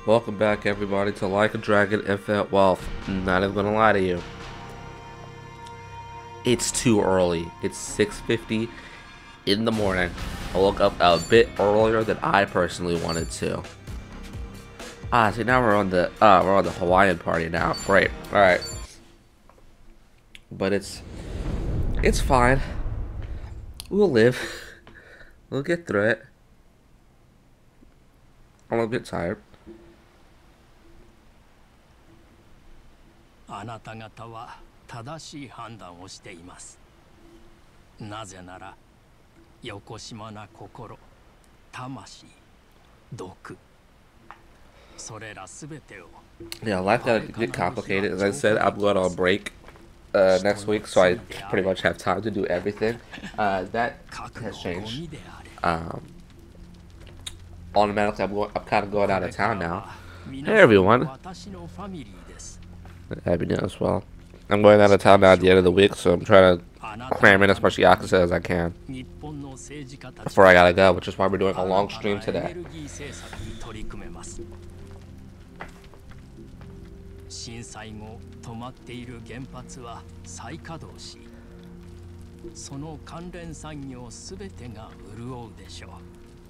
Welcome back, everybody, to Like a Dragon Infinite Wealth. Not even gonna lie to you, it's too early. It's 6:50 in the morning. I woke up a bit earlier than I personally wanted to. See, now we're on the Hawaiian party now. Great. All right, but it's fine. We'll live. We'll get through it. I'm a bit tired. あなた方は正しい判断をしています。なぜなら、よこしまな心、魂、毒、それらすべてを。 Yeah, life got get complicated. As I said, I'm going on break next week, so I pretty much have time to do everything. That has changed. Automatically, I'm kind of going out of town now. Hey, everyone. Happy New Year as well. I'm going out of town now at the end of the week, so I'm trying to cram in as much Yakuza as I can before I gotta go, which is why we're doing a long stream today. 震災後止まっている原発は再稼働し、その関連産業すべてが潤うでしょう。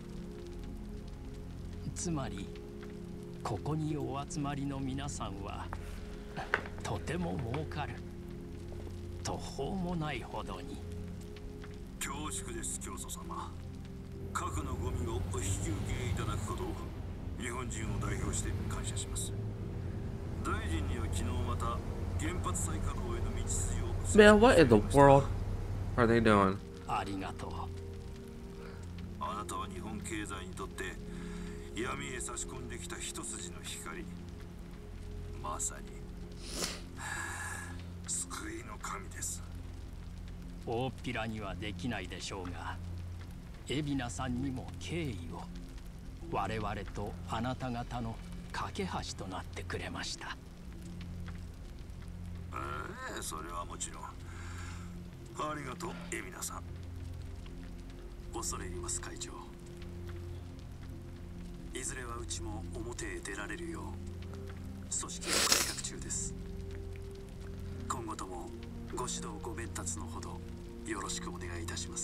つまり、ここにお集まりの皆さんはとても儲かる。途方もないほどに。 恐縮です、教祖様。核のゴミをお引き受けいただくことを日本人を代表して感謝します。大臣には昨日また原発再稼働への道筋を。 Man, what in the world are they doing? ありがとう。 あなたは日本経済にとって闇へ差し込んできた一筋の光。まさに救いの神です。 大っぴらにはできないでしょうが、海老名さんにも敬意を。我々とあなた方の架け橋となってくれました。 それはもちろん。ありがとう、海老名さん。恐れ入ります、会長。いずれはうちも表へ出られるよう組織を改革中です。今後ともご指導ご鞭達のほどよろしくお願いいたします。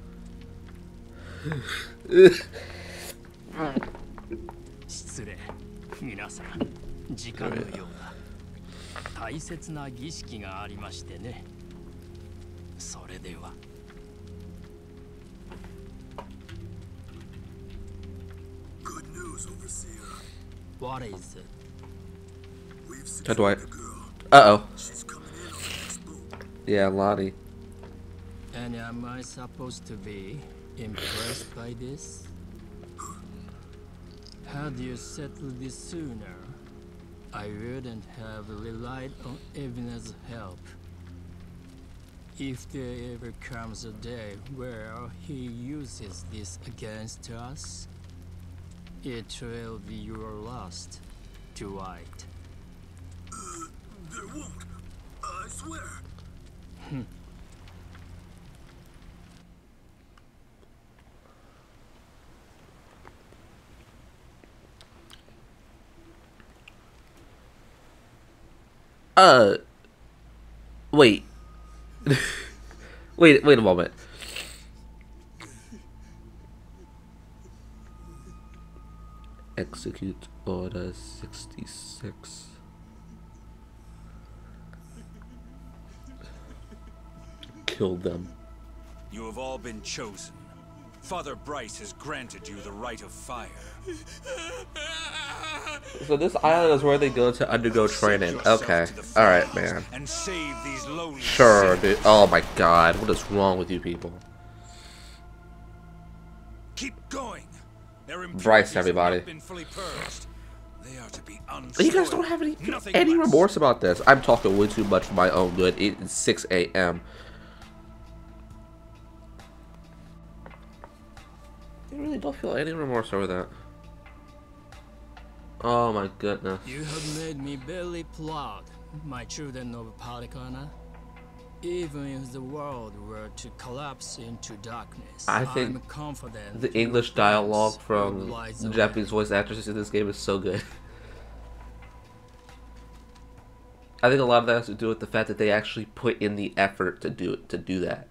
失礼。皆さん、時間のようだ。大切な儀式がありましてね。それでは。What is it? How do I? Uh-oh. Yeah, Lottie. And am I supposed to be impressed by this? Had you settled this sooner, I wouldn't have relied on Eva's help. If there ever comes a day where he uses this against us, it will be your last, Dwight. There won't. I swear. Wait. wait a moment. Execute Order 66. Kill them. You have all been chosen. Father Bryce has granted you the right of fire. So this island is where they go to undergo training. Okay. Alright, man. And save these lowly sure, dude. Oh my god. What is wrong with you people? Keep going. Bryce, everybody. You guys don't have any remorse about this. I'm talking way too much for my own good. It's 6 a.m. I really don't feel any remorse over that. Oh my goodness. You have made me very proud, my children of Palikana. Even if the world were to collapse into darkness, I think I'm confident the English dialogue from the Japanese voice actors in this game is so good. I think a lot of that has to do with the fact that they actually put in the effort to do that.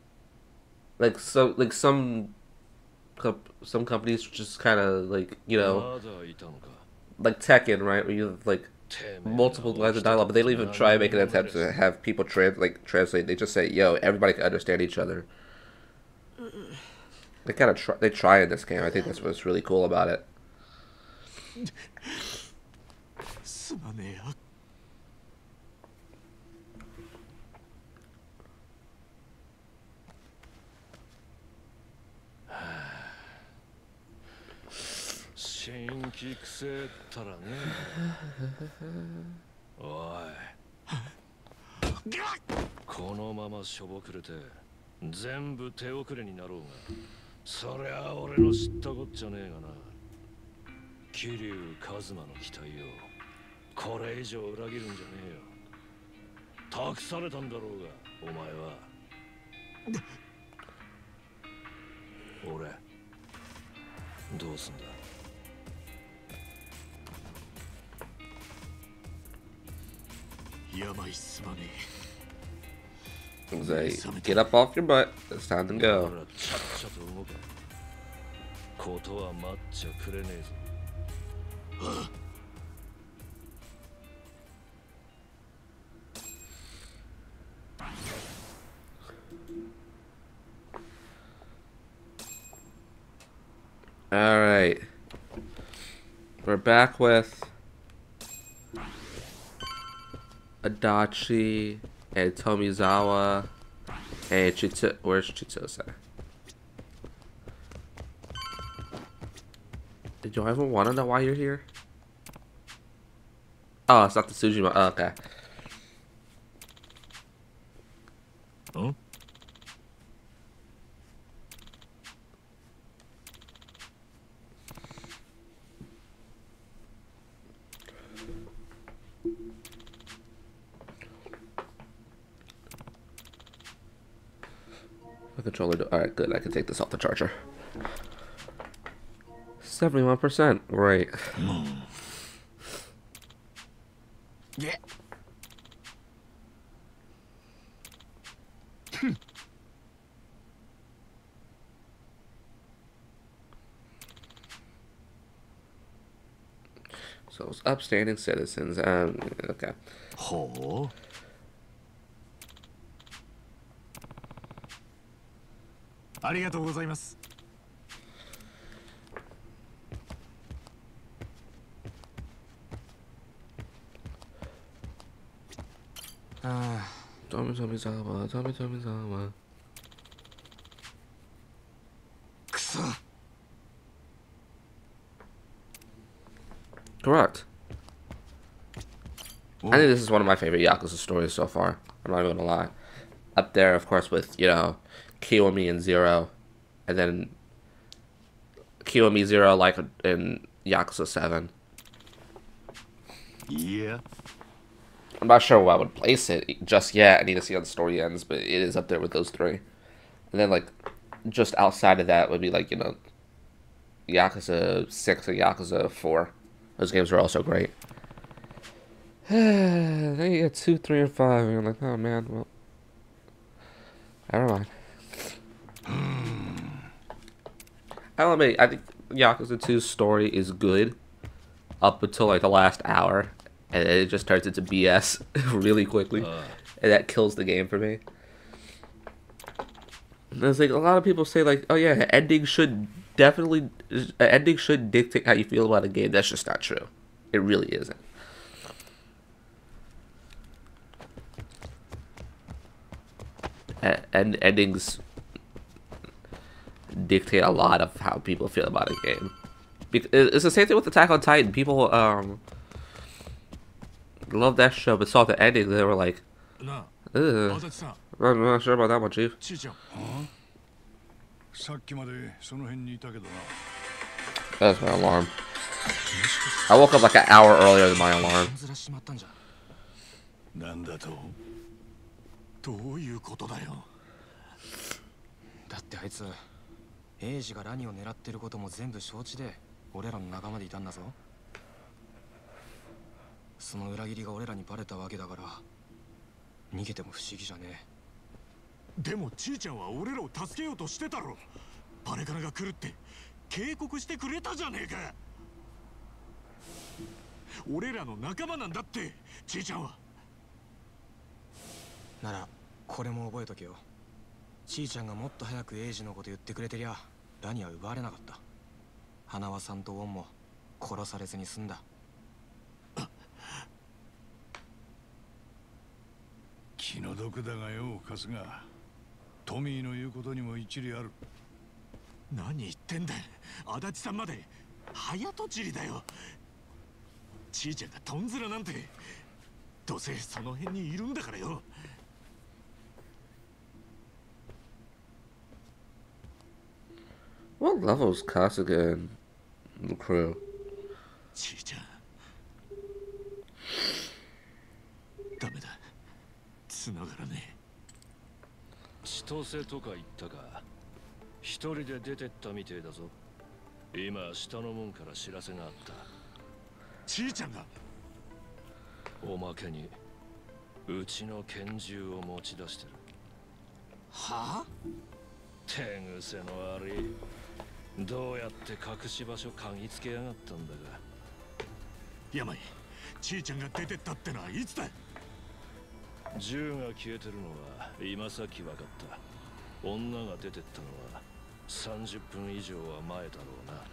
Some companies just kind of like, you know, like Tekken, right, where you have like multiple lines of dialogue, but they don't even try to make an attempt to have people translate. They just say, "Yo, everybody can understand each other." They kind of try in this game. I think that's what's really cool about it. すまねえや。新規くせったらね。おい。このまましょぼくれて全部手遅れになろうが、そりゃ俺の知ったこっちゃねえがな。桐生一馬の期待をこれ以上裏切るんじゃねえよ。託されたんだろうがお前は。俺どうすんだ。やばいすまねえ。 Say, get up off your butt. It's time to go. ことは待っちゃくれねえぞ。 All right, we're back with Adachi and Tomizawa and where's Chitose? Did you ever want to know why you're here? Oh, it's not the Tsujima. Oh, okay. Huh? The controller. Alright, good. I can take this off the charger. 71%. Great. Yeah. So it's upstanding citizens. Okay. Oh. ありがとうございます。 Tomizawa. くそ。 Correct. I think this is one of my favorite Yakuza stories so far. I'm not even gonna lie. Up there, of course, with, you know, Kiyomi and Zero, and then Kiyomi Zero, like in Yakuza 7. Yeah. I'm not sure where I would place it just yet. I need to see how the story ends, but it is up there with those three. And then, like, just outside of that would be, like, you know, Yakuza 6 and Yakuza 4. Those games are also great. Then you get 2, 3, and 5, and you're like, oh man, well, never mind. I'll admit, I think Yakuza 2's story is good up until like the last hour, and it just turns into BS really quickly, and that kills the game for me. And it's like a lot of people say, like, oh yeah, ending should dictate how you feel about a game. That's just not true. It really isn't. And endings dictate a lot of how people feel about a game. It's the same thing with Attack on Titan. People love that show, but saw the ending, they were like, ugh, I'm not sure about that one, Chief. That's my alarm. I woke up like an hour earlier than my alarm. どういうことだよ。だってあいつエイジがラニを狙ってることも全部承知で俺らの仲間でいたんだぞ。 その裏切りが俺らにバレたわけだから、逃げても不思議じゃねえ。 でもちいちゃんは俺らを助けようとしてたろ。バレカナが来るって警告してくれたじゃねえか。俺らの仲間なんだってちいちゃんは。 ならこれも覚えとけよ。ちいちゃんがもっと早くエイジのこと言ってくれてりゃラニは奪われなかった。花輪さんとウォンも殺されずに済んだ。 気の毒だがよ、春日。トミーの言うことにも一理ある。 何言ってんだ。足立さんまで早とちりだよ。ちいちゃんがトンズラなんてどうせその辺にいるんだからよ。 What level is Kasuga and the crew? ちいちゃんダメだ、繋がらねえ。 千歳とか言ったか。一人で出てったみてえだぞ。今下の門から知らせがあった。 ちいちゃんが。 おまけにうちの拳銃を持ち出してる。 はあ？ 手癖の悪い。どうやって隠し場所嗅ぎつけやがったんだが。 山井、ちいちゃんが出てったってのはいつだ？ 銃が消えてるのは今さっき分かった。女が出てったのは30分以上は前だろうな。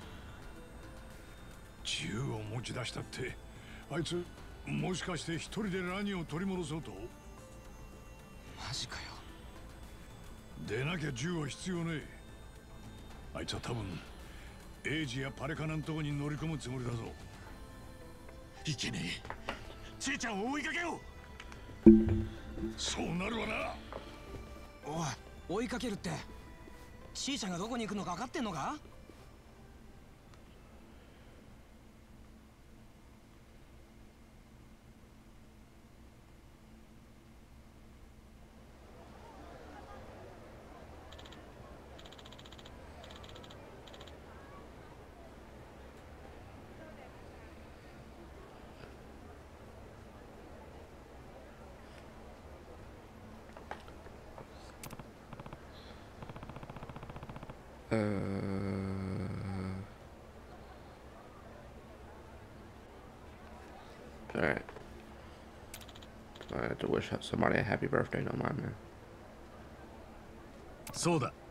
銃を持ち出したって、あいつもしかして一人でラニを取り戻そうと？ マジかよ。 でなきゃ銃は必要ねえ。あいつは多分エイジやパレカナのとこに乗り込むつもりだぞ。 いけねえ。ちいちゃんを追いかけよう。そうなるわな。 おい、追いかけるって。ちいちゃんがどこに行くのか分かってんのか？ Alright. I have to wish somebody a happy birthday, don't mind me. そうだ。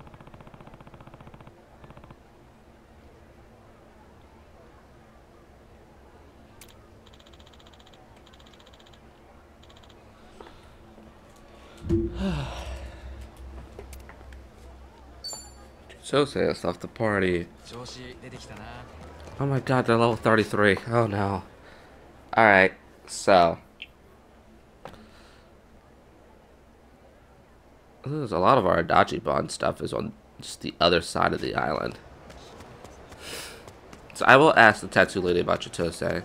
So say it's off the party. Oh my god, they're level 33. Oh no. Alright, so. There's a lot of our Adachi Bond stuff is on just the other side of the island. So I will ask the tattoo lady about Chitose.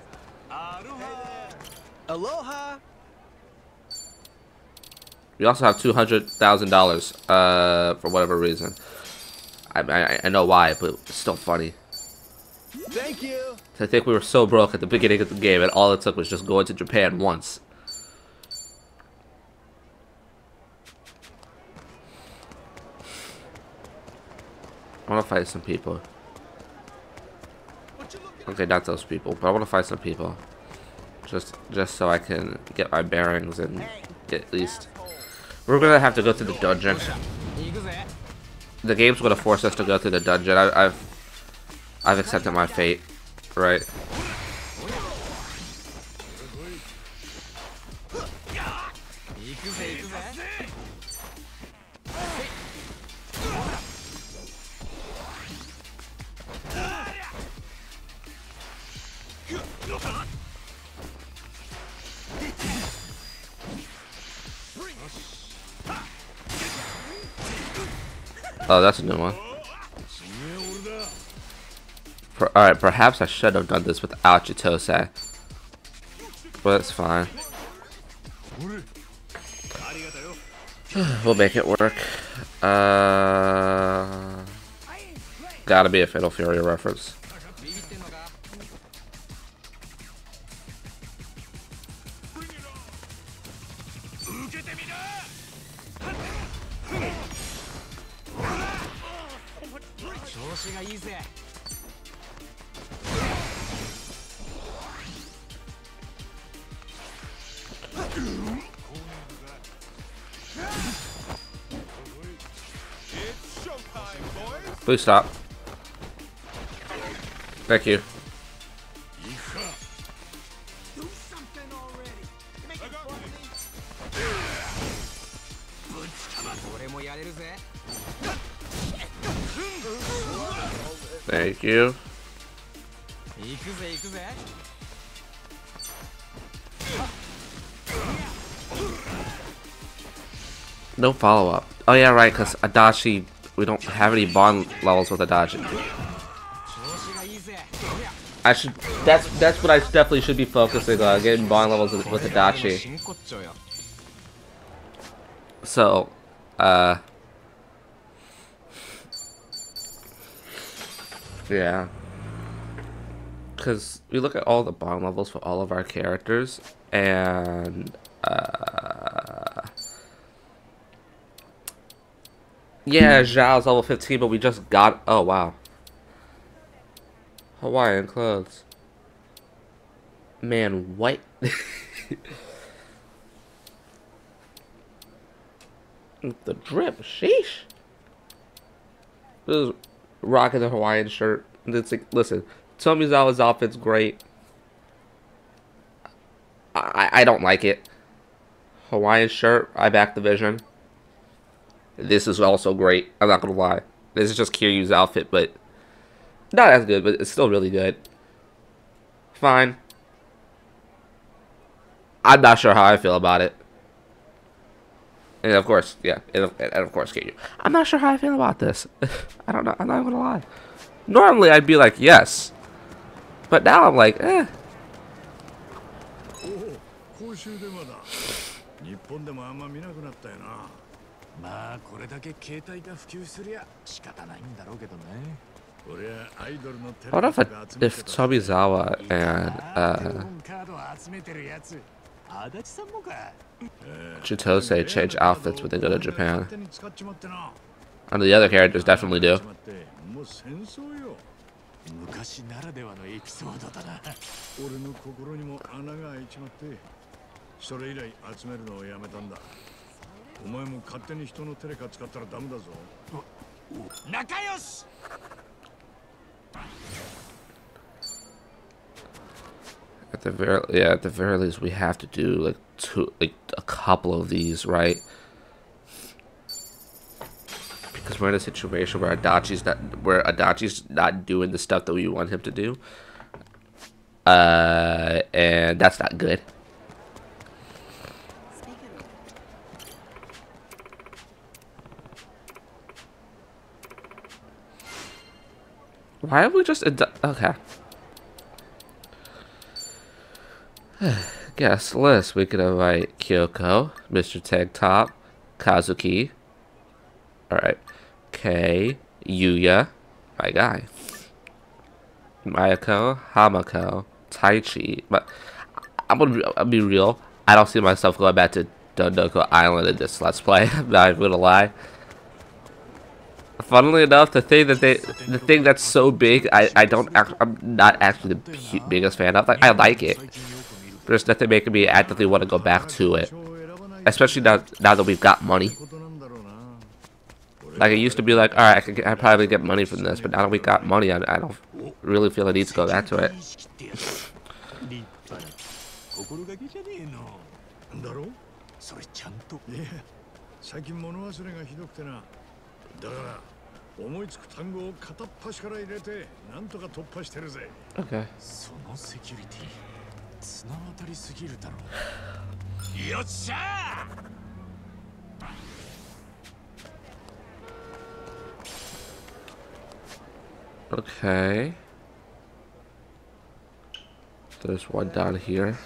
Aloha! We also have $200,000 for whatever reason. I know why, but it's still funny. Thank you! I think we were so broke at the beginning of the game, and all it took was just going to Japan once. I want to fight some people. Okay, not those people, but I want to fight some people. Just so I can get my bearings and get at least... We're gonna have to go through the dungeon. The game's gonna force us to go through the dungeon. I've accepted my fate, right? Oh, that's a new one. Alright, perhaps I should have done this without Chitose. But it's fine. We'll make it work. Gotta be a Fatal Fury reference. 調子がいいぜ。 Please stop. Thank you. Thank you. No follow-up. Oh yeah, right, because Adachi, we don't have any bond levels with Adachi. I should, that's what I definitely should be focusing on, getting bond levels with Adachi. So, yeah. Because we look at all the bond levels for all of our characters, and, yeah, Zhao's level 15, but we just got, oh wow. Hawaiian clothes. Man, what? The drip, sheesh. This is rocking the Hawaiian shirt. It's like, listen, Tomizawa's outfit's great. I don't like it. Hawaiian shirt, I back the vision. This is also great. I'm not gonna lie. This is just Kiryu's outfit, but not as good, but it's still really good. Fine. I'm not sure how I feel about it. And of course, yeah, and of course, Kiryu. I'm not sure how I feel about this. I don't know. I'm not gonna lie. Normally, I'd be like, yes, but now I'm like, eh. まあこれだけ携帯が普及すりゃ仕方ないんだろうけどね。俺はアイドルのテレビ What if Tomizawa and Chitose change outfits when they go to Japan? And the other characters definitely do. 昔ならではのエピソードだな。俺の心にも穴が開いちまって、それ以来集めるのをやめたんだ。お前も勝手に人のテレカ使ったらダメだぞ。仲良し。 At the very least, we have to do like a couple of these, right? Because we're in a situation where Adachi's not doing the stuff that we want him to do, and that's not good. Why have we just okay? Guest list. We could invite Kyoko, Mr. Tank Top, Kazuki. All right, Kei, Yuya, my guy, Mayako, Hamako, Taichi. But I'll be real. I don't see myself going back to Dondoko Island in this Let's Play. I'm not even gonna lie. Funnily enough, the thing that's so big, I'm not actually the biggest fan of. Like, I like it. There's nothing making me actively want to go back to it, especially now that we've got money. Like, it used to be like, all right, I probably get money from this, but now that we got money, I don't really feel a need to go back to it. Okay. Okay. There's one down here.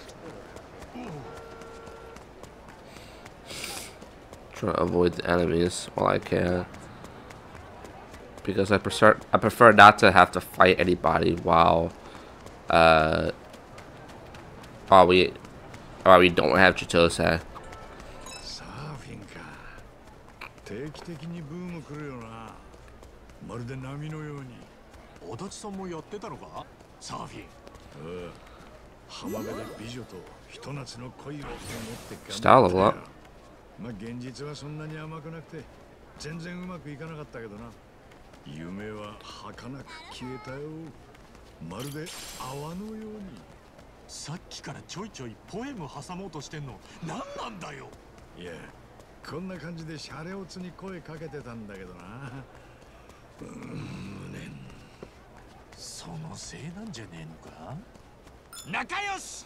Try to avoid the enemies while I can, because I prefer not to have to fight anybody while we don't have Chitose. まるで波のように。 足立さんもやってたのか、サーフィン。 浜辺で美女とひと夏の恋を思って Style level up. まあ現実はそんなに甘くなくて全然うまくいかなかったけどな。夢は儚く消えたよ。まるで泡のように。 さっきからちょいちょいポエム挟もうとしてんの何なんだよ。 いや、こんな感じでシャレオツに声かけてたんだけどな。 そのせいなんじゃねえのか。仲良し。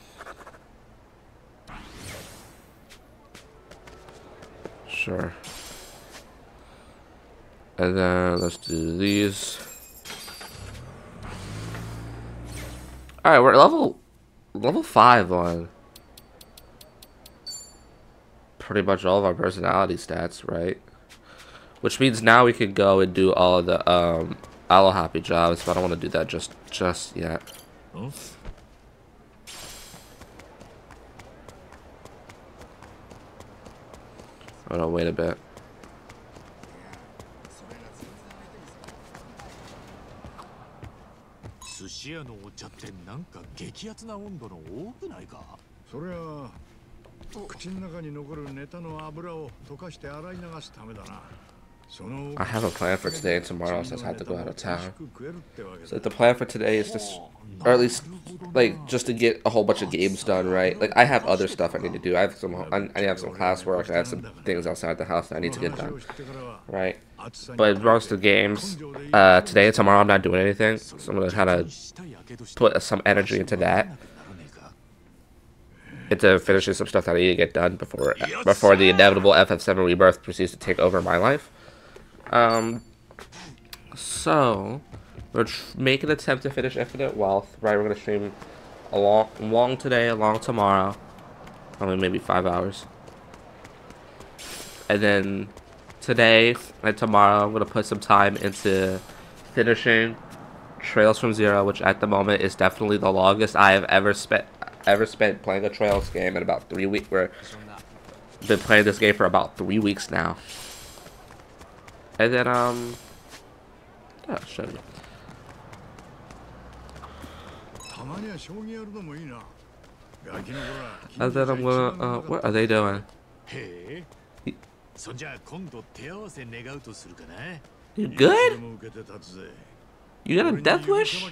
Sure. And then let's do these. Alright, we're level 5 on pretty much all of our personality stats, right? Which means now we can go and do all of the Alohappy jobs, but I don't want to do that just yet. Huh? Oh no, wait a bit. Sushi屋のお茶ってなんか激アツな温度の多くないか。 そりゃ口の中に残るネタの油を溶かして洗い流すためだな。 I have a plan for today and tomorrow since I have to go out of town. So the plan for today is just, or at least, like, just to get a whole bunch of games done, right? Like, I have other stuff I need to do. I have some classwork. I have some things outside the house that I need to get done, right? But most of the games, today and tomorrow I'm not doing anything, so I'm gonna kind of put some energy into that, into finishing some stuff that I need to get done before the inevitable FF7 Rebirth proceeds to take over my life. So we're make an attempt to finish Infinite Wealth, right? We're gonna stream a long today, a long tomorrow, probably maybe 5 hours, and then today and tomorrow I'm gonna put some time into finishing Trails from Zero, which at the moment is definitely the longest I have ever spent playing a Trails game in about 3 weeks. We've been playing this game for about 3 weeks now. And then, yeah, I'll show you. And then I'm gonna, what are they doing? You good? You got a death wish?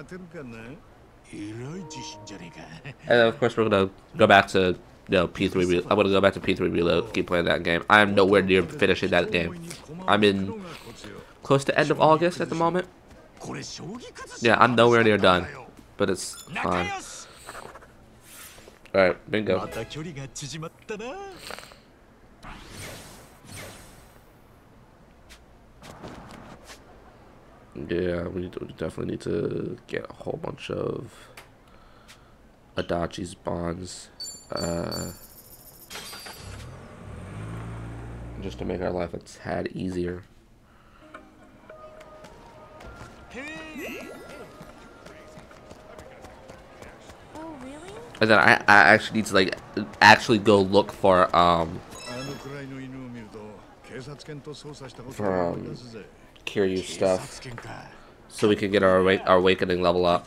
And then of course we're gonna go back to P3. I'm gonna go back to P3 Reload. Keep playing that game. I am nowhere near finishing that game. I'm in close to end of August at the moment. Yeah, I'm nowhere near done, but it's fine. All right, bingo. Yeah, we definitely need to get a whole bunch of Adachi's bonds, just to make our life a tad easier. Oh, really? And then I actually need to like actually go look for Kiryu stuff, so we can get our awakening level up.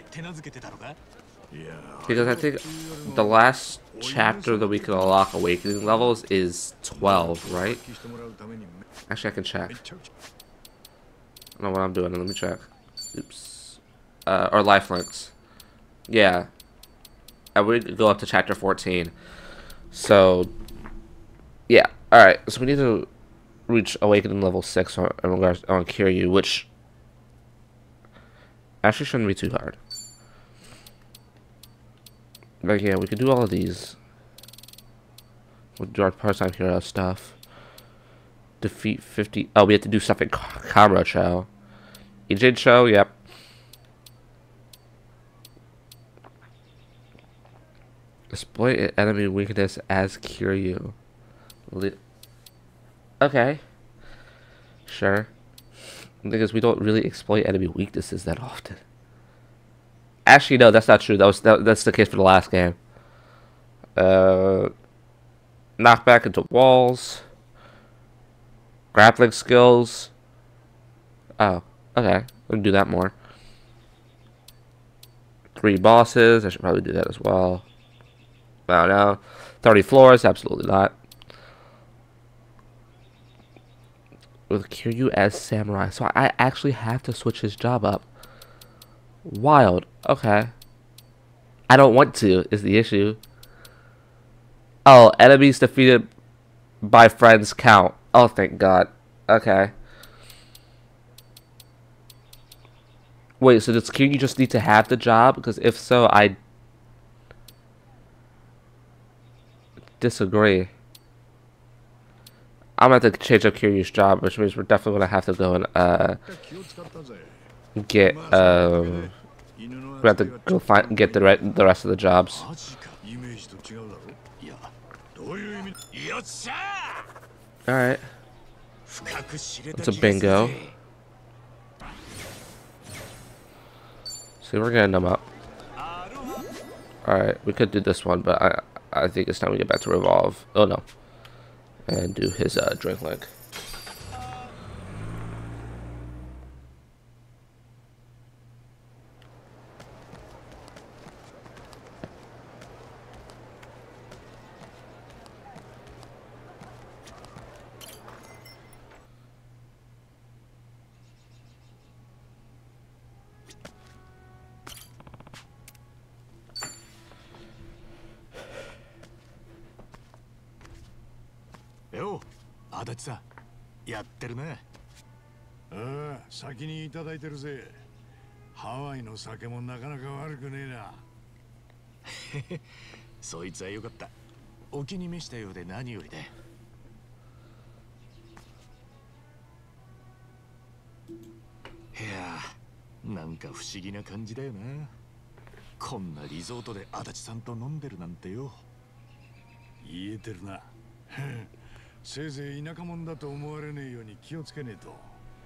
Because I think the last chapter that we can unlock awakening levels is 12, right? Actually, I can check. I don't know what I'm doing. Let me check. Oops. Or lifelinks. Yeah. And we go up to chapter 14. So, yeah. Alright, so we need to reach awakening level 6 on Kiryu, which actually shouldn't be too hard. But yeah, we can do all of these. We'll do our part-time hero stuff. Defeat 50. Oh, we have to do stuff in Kamurocho. Ijincho, yep. Exploit enemy weakness as Kiryu. Okay. Sure. Because we don't really exploit enemy weaknesses that often. Actually, no, that's not true. That's the case for the last game. Knockback into walls. Grappling skills. Oh, okay. We'll do that more. 3 bosses. I should probably do that as well. I don't know. 30 floors. Absolutely not. With Kiryu as samurai. So I actually have to switch his job up. Wild. Okay. I don't want to, is the issue. Oh, enemies defeated by friends count. Oh, thank God. Okay. Wait, so does Kiryu just need to have the job? Because if so, I disagree. I'm gonna have to change up Kiryu's job, which means we're definitely gonna have to go and get we have to go get the rest of the jobs. All right. It's a bingo. See, we're getting them up. All right, we could do this one, but I think it's time we get back to Revolve. Oh no, and do his drink link. よ、足立さん、やってるね。 ああ、先にいただいてるぜ。ハワイの酒もなかなか悪くねえな。 そいつはよかった。お気に召したようで何よりで。いや、なんか不思議な感じだよな。こんなリゾートで足立さんと飲んでるなんてよ。 言えてるな。せいぜい田舎者だと思われねえように気をつけねえと。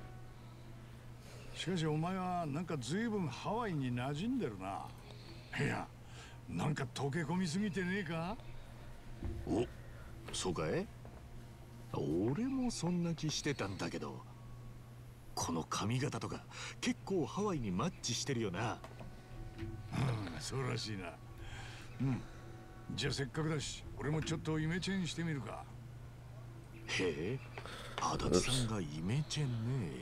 しかしお前はなんか随分ハワイに馴染んでるな。いや、なんか溶け込みすぎてねえか？ お、そうかい？俺もそんな気してたんだけど、この髪型とか結構ハワイにマッチしてるよな。 うん、そうらしいな。うん。じゃあせっかくだし、俺もちょっとイメチェンしてみるか。 へえ、足立さんがイメチェンね。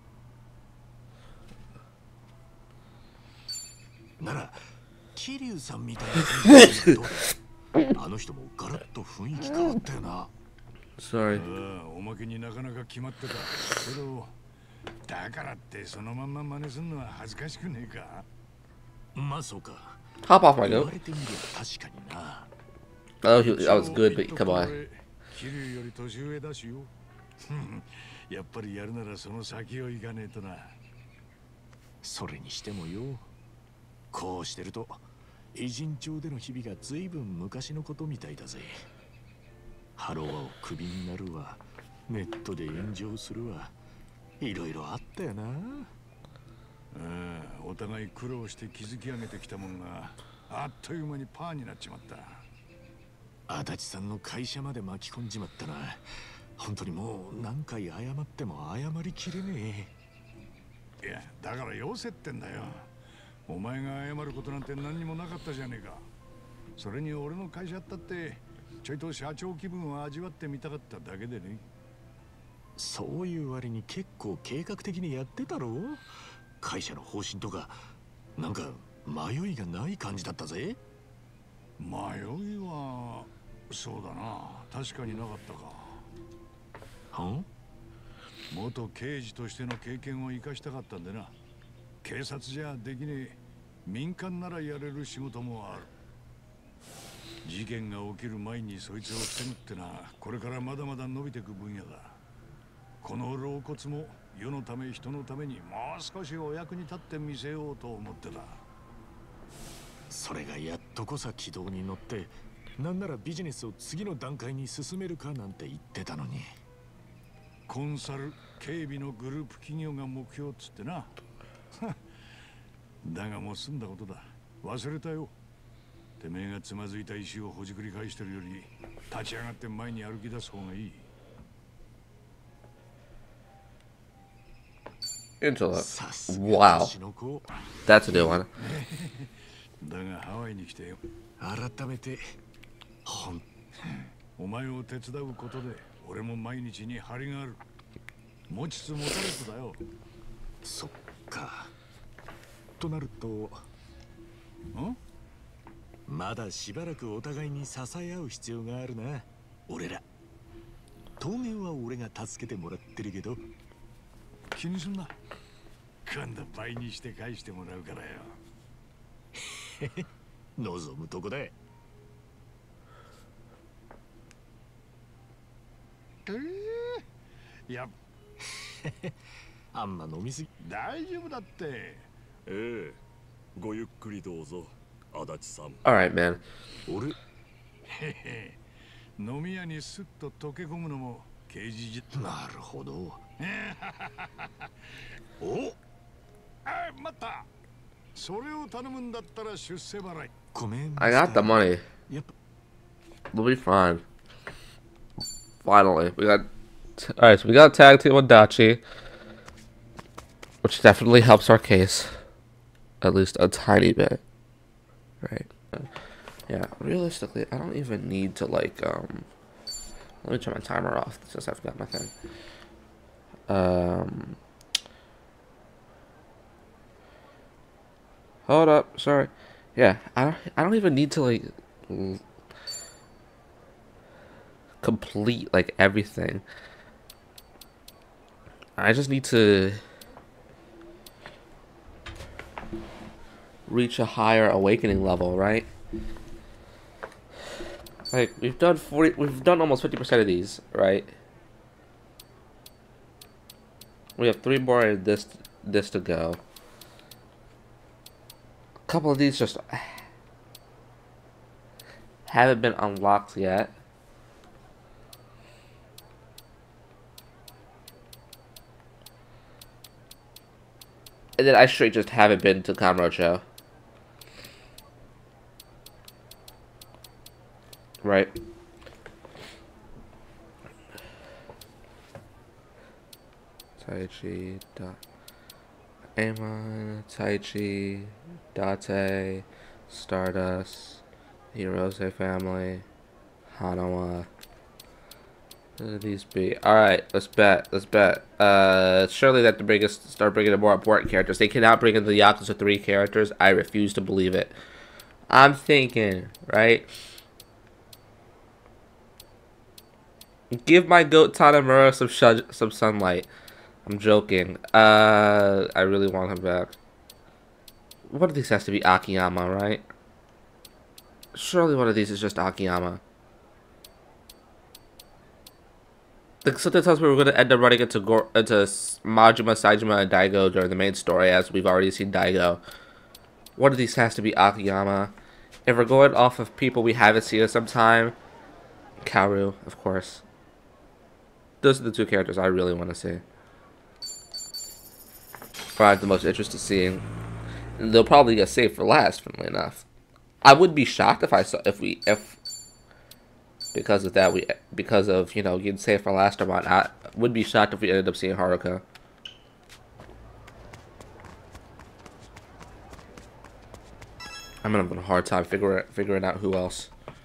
なら、桐生さんみたいな感じであの人もガラッと雰囲気変わったよな。 Sorry. ああ、おまけになかなか決まってた。けど、だからってそのまんま真似するのは恥ずかしくねえか？ まあそうか。 Hop off my 言 goat. われてみりゃ確かにな。 Oh, that was good, but come on. 桐生より年上だしよ。やっぱりやるならその先を行かねえとな。 それにしてもよ、こうしてると偉人町での日々が随分昔のことみたいだぜ。ハロワをクビになるわ、ネットで炎上するわ、いろいろあったよな。 お互い苦労して築き上げてきたもんがあっという間にパーになっちまった。 足立さんの会社まで巻き込んじまったな。本当にもう何回謝っても謝りきれねえ。いや、だからよせってんだよ。お前が謝ることなんて何にもなかったじゃねえか。それに俺の会社だってちょいと社長気分を味わってみたかっただけでね。 そういう割に結構計画的にやってたろ。会社の方針とかなんか迷いがない感じだったぜ。 迷いはそうだな、確かになかったか。 はん？ 元刑事としての経験を生かしたかったんでな。警察じゃできねえ民間ならやれる仕事もある。事件が起きる前にそいつを防ぐってな、これからまだまだ伸びていく分野だ。この老骨も世のため人のためにもう少しお役に立ってみせようと思ってた。 それがやっとこさ軌道に乗って、なんならビジネスを次の段階に進めるかなんて言ってたのに。 コンサル警備のグループ企業が目標っつってな。だがもう済んだことだ。忘れたよ。てめえがつまずいた石をほじくり返してるより立ち上がって前に歩き出す方がいい。 Interlock. さすが Wow. 年の子 That's a new one. だがハワイに来てよ。 改めてほんお前を手伝うことで俺も毎日に張りがある。持ちつ持たれつだよ。 そっかとなるとん？ まだしばらくお互いに支え合う必要があるな俺ら。当面は俺が助けてもらってるけど気にすんな。今度倍にして返してもらうからよ。 望むとこだ。 やっあんま飲みすぎ。 大丈夫だって。 ええ、ごゆっくりどうぞ、足立さん。 Alright, man. 俺へへ。飲み屋にスッと溶け込むのも刑事じなるほど。 おあ、待った。それを頼むんだったら出世払い。 ごめん。 I got the money. やっぱ We'll be fine. Finally, we got. Alright, so we got a tag team with Dachi, which definitely helps our case, at least a tiny bit. Right? Yeah. Realistically, I don't even need to like. Let me turn my timer off since I forgot my thing. Hold up. Sorry. Yeah, I don't even need to like. Complete like everything. I just need to reach a higher awakening level, right? Like we've done almost 50% of these, right? We have 3 more in this to go. A couple of these just haven't been unlocked yet. And then I straight just haven't been to Kamurocho. Right. Taichi, Amon, Taichi, Date, Stardust, Hirose family, Hanawa. What would these be? Alright, let's bet. Surely that to start bringing in more important characters. They cannot bring in the Yakuza 3 characters. I refuse to believe it. I'm thinking, right? Give my goat Tanamura some sunlight. I'm joking. I really want him back. One of these has to be Akiyama, right? Surely one of these is just Akiyama. Something tells me we're going to end up running into Majima, Saejima, and Daigo during the main story, as we've already seen Daigo. One of these has to be Akiyama. If we're going off of people we haven't seen in some time, Kaoru, of course. Those are the 2 characters I really want to see. Or I have the most interest in seeing. And they'll probably get saved for last, funnily enough. I wouldn't be shocked if because of that, you know, getting saved for last or whatnot. Would be shocked if we ended up seeing Haruka. I'm having a hard time figuring out who else.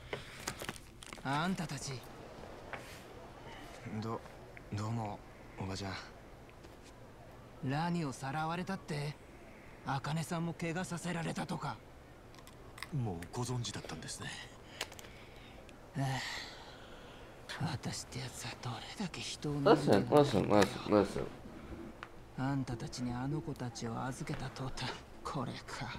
どうもおばちゃん。 ラニをさらわれたって、茜さんも怪我させられたとか。 もうご存知だったんですね。 私ってやつはどれだけ人を Listen. あんたたちにあの子たちを預けた途端、これか。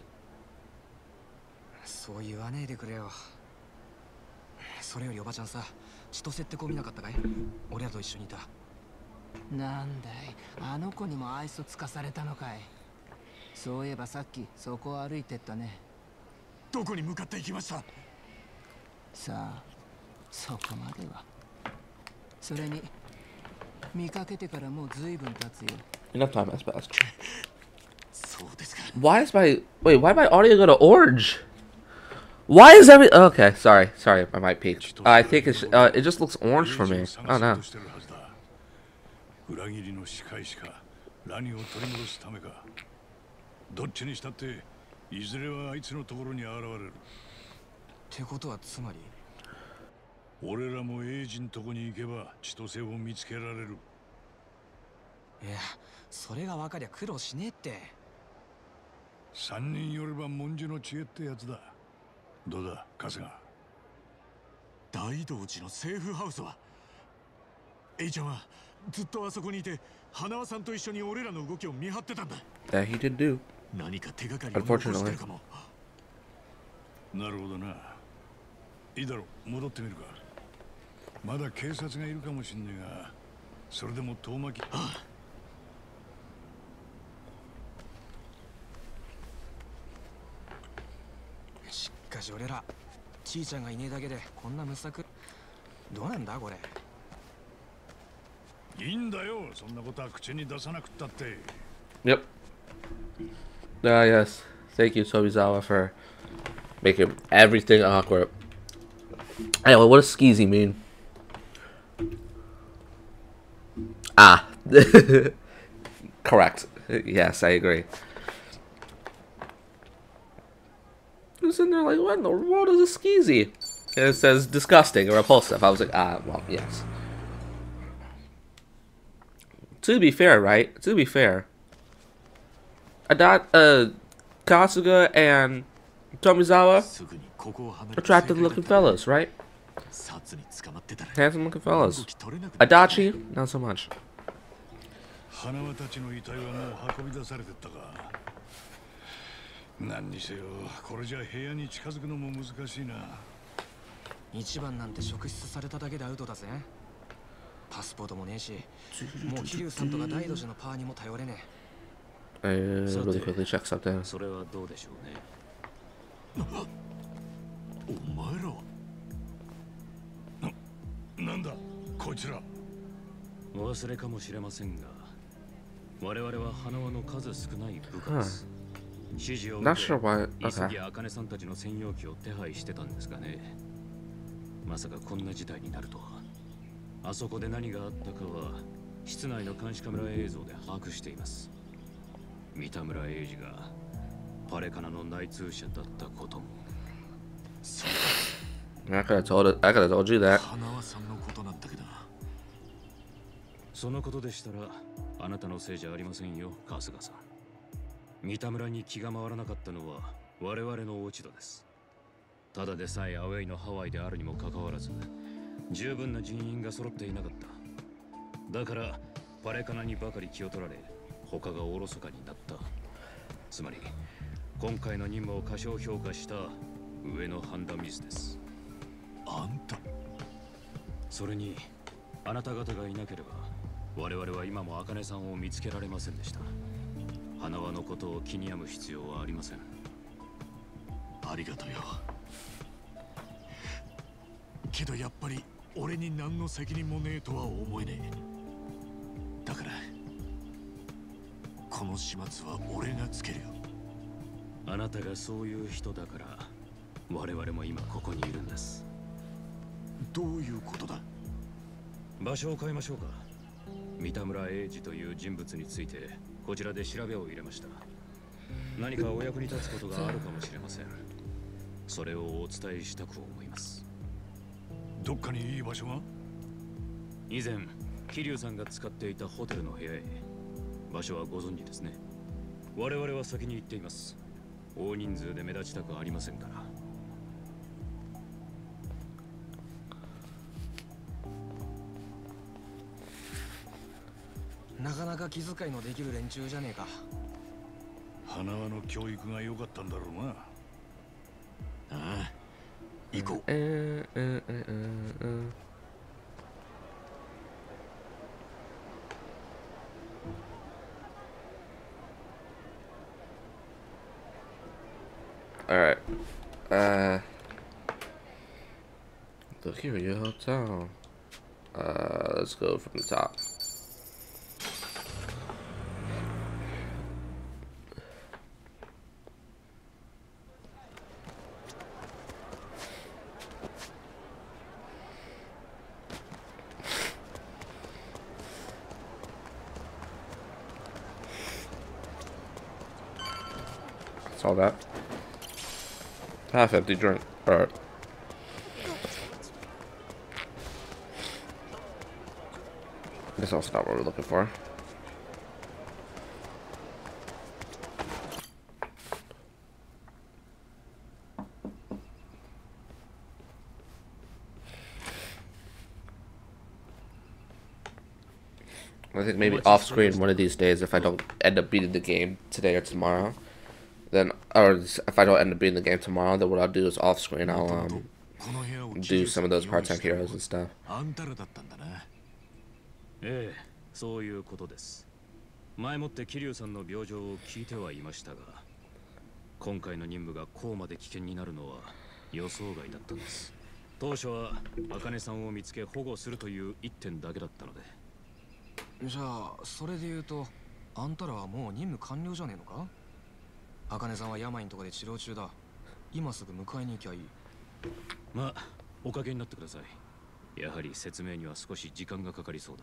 そう言わねえでくれよ。それよりおばちゃんさ、千歳って子見なかったかい？俺らと一緒にいた。 なんだい、あの子にも愛想つかされたのかい。そういえばさっきそこを歩いてったね。 どこに向かって行きました？ さあ、そこまでは。それに見かけてからもう随分経つよ。 Enough time has passed. そうですか。 Why my audio go to orange? Why is every okay? Sorry, my mic peaked. I think it just looks orange for me. Oh no. 裏切りの仕返しかラニを取り戻すためか。どっちにしたっていずれはあいつのところに現れる。 ってことはつまり俺らもエイジのとこに行けば千歳を見つけられる。 いや、それが分かりゃ苦労しねえって。 三人よれば文殊の知恵ってやつだ。どうだ春日。 大道寺のセーフハウスは。エイちゃんはずっとあそこにいて花輪さんと一緒に俺らの動きを見張ってたんだ。 That he did do. 何か手がかりを残してるかも。 なるほどな。いいだろう、戻ってみるか。まだ警察がいるかもしんねえが、それでも遠巻き。ああ、 しかし俺らちいちゃんがいねえだけでこんな無策。どうなんだこれ。 いいんだよ、そんなことは口に出さなくったって。 Yep. Yes. Thank you, Tobizawa, for making everything awkward. Anyway, what does skeezy mean? Ah. Correct. Yes, I agree. I was in there like, what in the world is a skeezy? And it says disgusting or repulsive. I was like, ah, well, yes. To be fair, right? To be fair. Kasuga and Tomizawa, attractive looking fellas, right? Handsome looking fellas. Adachi, not so much. 花輪たちの遺体はもう運び出されてったか。何にせよ、これじゃ部屋に近づくのも難しいな。 一番なんて職質されただけでアウトだぜ。パスポートもねえし、もう桐生さんとか大道寺のパーにも頼れねえ。 Really quickly check something. それはどうでしょうね。 お前らなんだこいつら。 お忘れかもしれませんが、我々は花輪の数少ない部下です。指示を受け、潔茜さんたちの専用機を手配してたんですがね。まさかこんな事態になるとは。あそこで何があったかは室内の監視カメラ映像で把握しています。三田村英二がパレカナの内通者だったことも。 I could have told you that. 花輪さんのことなんだけど。 そのことでしたらあなたのせいじゃありませんよ、春日さん。三田村に気が回らなかったのは我々の落ち度です。ただでさえアウェイのハワイであるにもかかわらず、十分な人員が揃っていなかった。だからパレカナにばかり気を取られ、他がおろそかになった。つまり今回の任務を過小評価した上の判断ミスです。 あんた、 それにあなた方がいなければ我々は今も茜さんを見つけられませんでした。花輪のことを気に病む必要はありません。 ありがとうよ。けどやっぱり俺に何の責任もねえとは思えねえ。だからこの始末は俺がつけるよ。 あなたがそういう人だから我々も今ここにいるんです。 どういうことだ。 場所を変えましょうか。三田村英二という人物についてこちらで調べを入れました。何かお役に立つことがあるかもしれません。それをお伝えしたく思います。 どっかにいい場所が。 以前桐生さんが使っていたホテルの部屋へ。場所はご存知ですね。我々は先に行っています。大人数で目立ちたくありませんから。 なかなか気遣いのできる連中じゃねえか。 花輪の教育が良かったんだろうな。 ああ、行こう。 Alright. The Kiryu Hotel. Let's go from the top. Saw that. Half empty drink. Alright. Guess that's not what we're looking for. I think maybe off screen one of these days, if I don't end up beating the game today or tomorrow, then, or if I don't end up beating the game tomorrow, then what I'll do is off screen I'll do some of those part-time heroes and stuff. ええ、そういうことです。前もって桐生さんの病状を聞いてはいましたが、今回の任務がこうまで危険になるのは予想外だったんです。当初は茜さんを見つけ保護するという一点だけだったので。 じゃあそれで言うと、あんたらはもう任務完了じゃねえのか？茜さんは病のとこで治療中だ。今すぐ迎えに行きゃいい。 まあ、おかげになってください。やはり説明には少し時間がかかりそうだ。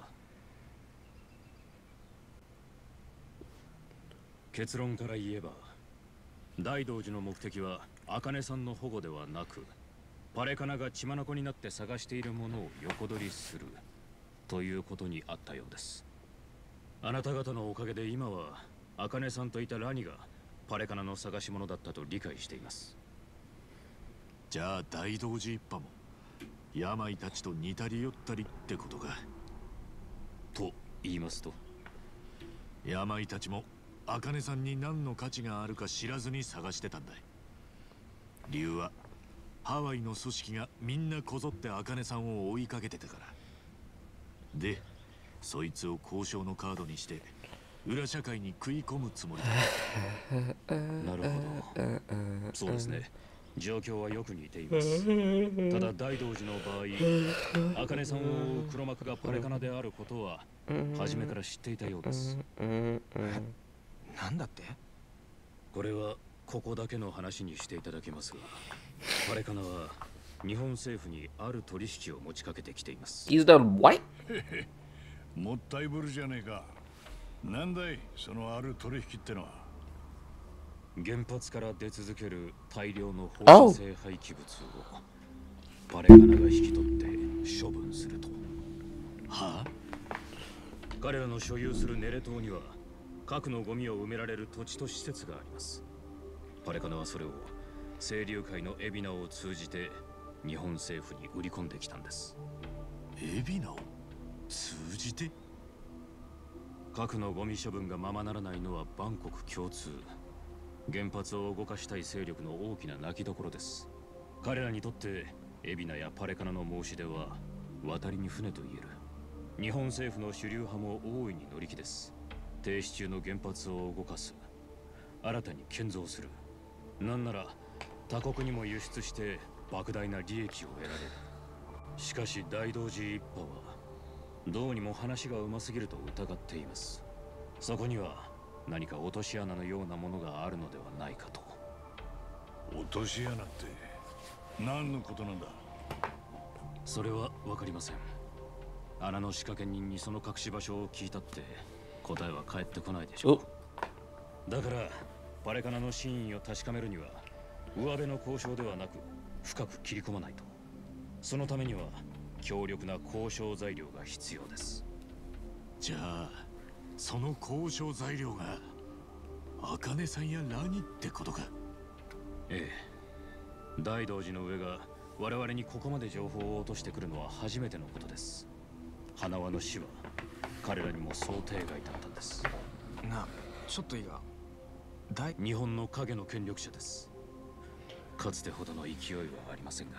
結論から言えば、大道寺の目的は茜さんの保護ではなく、パレカナが血眼になって探しているものを横取りするということにあったようです。あなた方のおかげで今は茜さんといたラニがパレカナの探し物だったと理解しています。 じゃあ大道寺一派も病たちと似たり寄ったりってことか。 と言いますと、 病たちも茜さんに何の価値があるか知らずに探してたんだ。理由はハワイの組織がみんなこぞって茜さんを追いかけてたから。で、そいつを交渉のカードにして裏社会に食い込むつもりだ。 なるほど。そうですね。状況はよく似ています。ただ大道寺の場合、茜さんを追う黒幕がパレカナであることは初めから知っていたようです。 なんだって？ これはここだけの話にしていただけますが、パレカナは日本政府にある取引を持ちかけてきています。 He's done what? もったいぶるじゃねえか。なんだいそのある取引ってのは。 原発から出続ける大量の放射性廃棄物をパレカナが引き取って処分すると。 はあ？ 彼らの所有するネレ島には核のゴミを埋められる土地と施設があります。パレカナはそれを清流会のエビナを通じて日本政府に売り込んできたんです。 エビナを通じて？ 核のゴミ処分がままならないのは万国共通。原発を動かしたい勢力の大きな泣きどころです。彼らにとってエビナやパレカナの申し出は渡りに船と言える。日本政府の主流派も大いに乗り気です。停止中の原発を動かす、新たに建造する、なんなら他国にも輸出して莫大な利益を得られる。しかし大道寺一派はどうにも話がうますぎると疑っています。そこには何か落とし穴のようなものがあるのではないかと。 落とし穴って何のことなんだ？ それはわかりません。穴の仕掛け人にその隠し場所を聞いたって答えは返ってこないでしょう。だからパレカナの真意を確かめるには上辺の交渉ではなく深く切り込まないと。そのためには強力な交渉材料が必要です。 じゃあその交渉材料が茜さんやラニってことか？ ええ。大道寺の上が我々にここまで情報を落としてくるのは初めてのことです。花輪の死は彼らにも想定外だったんです。 な、ちょっといいが、 日本の影の権力者です。かつてほどの勢いはありませんが。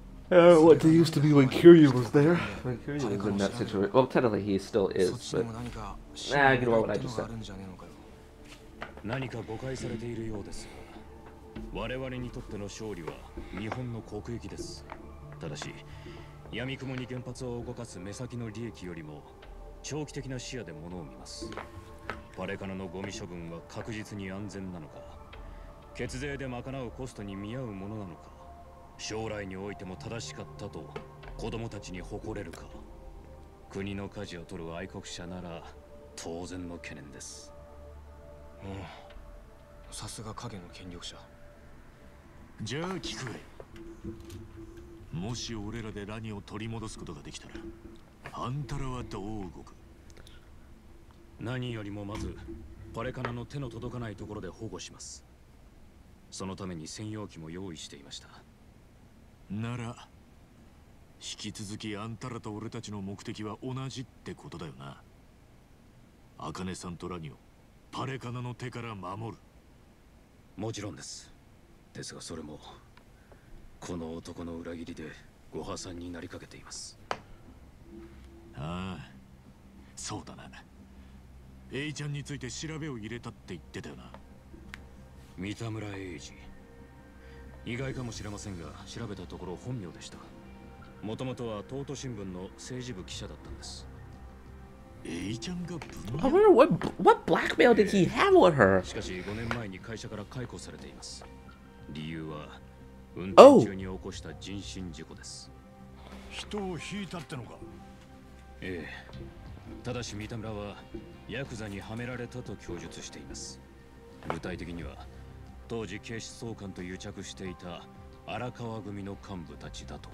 What they used to be when Kiryu was there. When Kiryu was in that situation. Well, technically he still is, but nah, you know what I just said. 何か誤解されているようですが、我々にとっての勝利は日本の国益です。ただし、闇雲に原発を動かす目先の利益よりも長期的な視野で物を見ます。パレカナのゴミ処分は確実に安全なのか、血税で賄うコストに見合うものなのか、将来においても正しかったと子供たちに誇れるか。国の舵を取る愛国者なら当然の懸念です。 そさすが影の権力者。 じゃあ聞くがいい。もし俺らでラニを取り戻すことができたら、あんたらはどう動く？ 何よりもまずパレカナの手の届かないところで保護します。そのために専用機も用意していました。 なら引き続きあんたらと俺たちの目的は同じってことだよな。茜さんとラニをパレカナの手から守る。 もちろんです。ですがそれもこの男の裏切りでご破産になりかけています。 ああ、そうだな。エイちゃんについて調べを入れたって言ってたよな。 三田村英二。意外かもしれませんが、調べたところ本名でした。もともとは東都新聞の政治部記者だったんです。 エイちゃんが I wonder what blackmail did he have with her? しかし5年前に会社から解雇されています。理由は運転中に起こした人身事故です。 人を引いたってのか？ ええ。ただし三田村はヤクザにはめられたと供述しています。具体的には当時警視総監と癒着していた荒川組の幹部たちだと。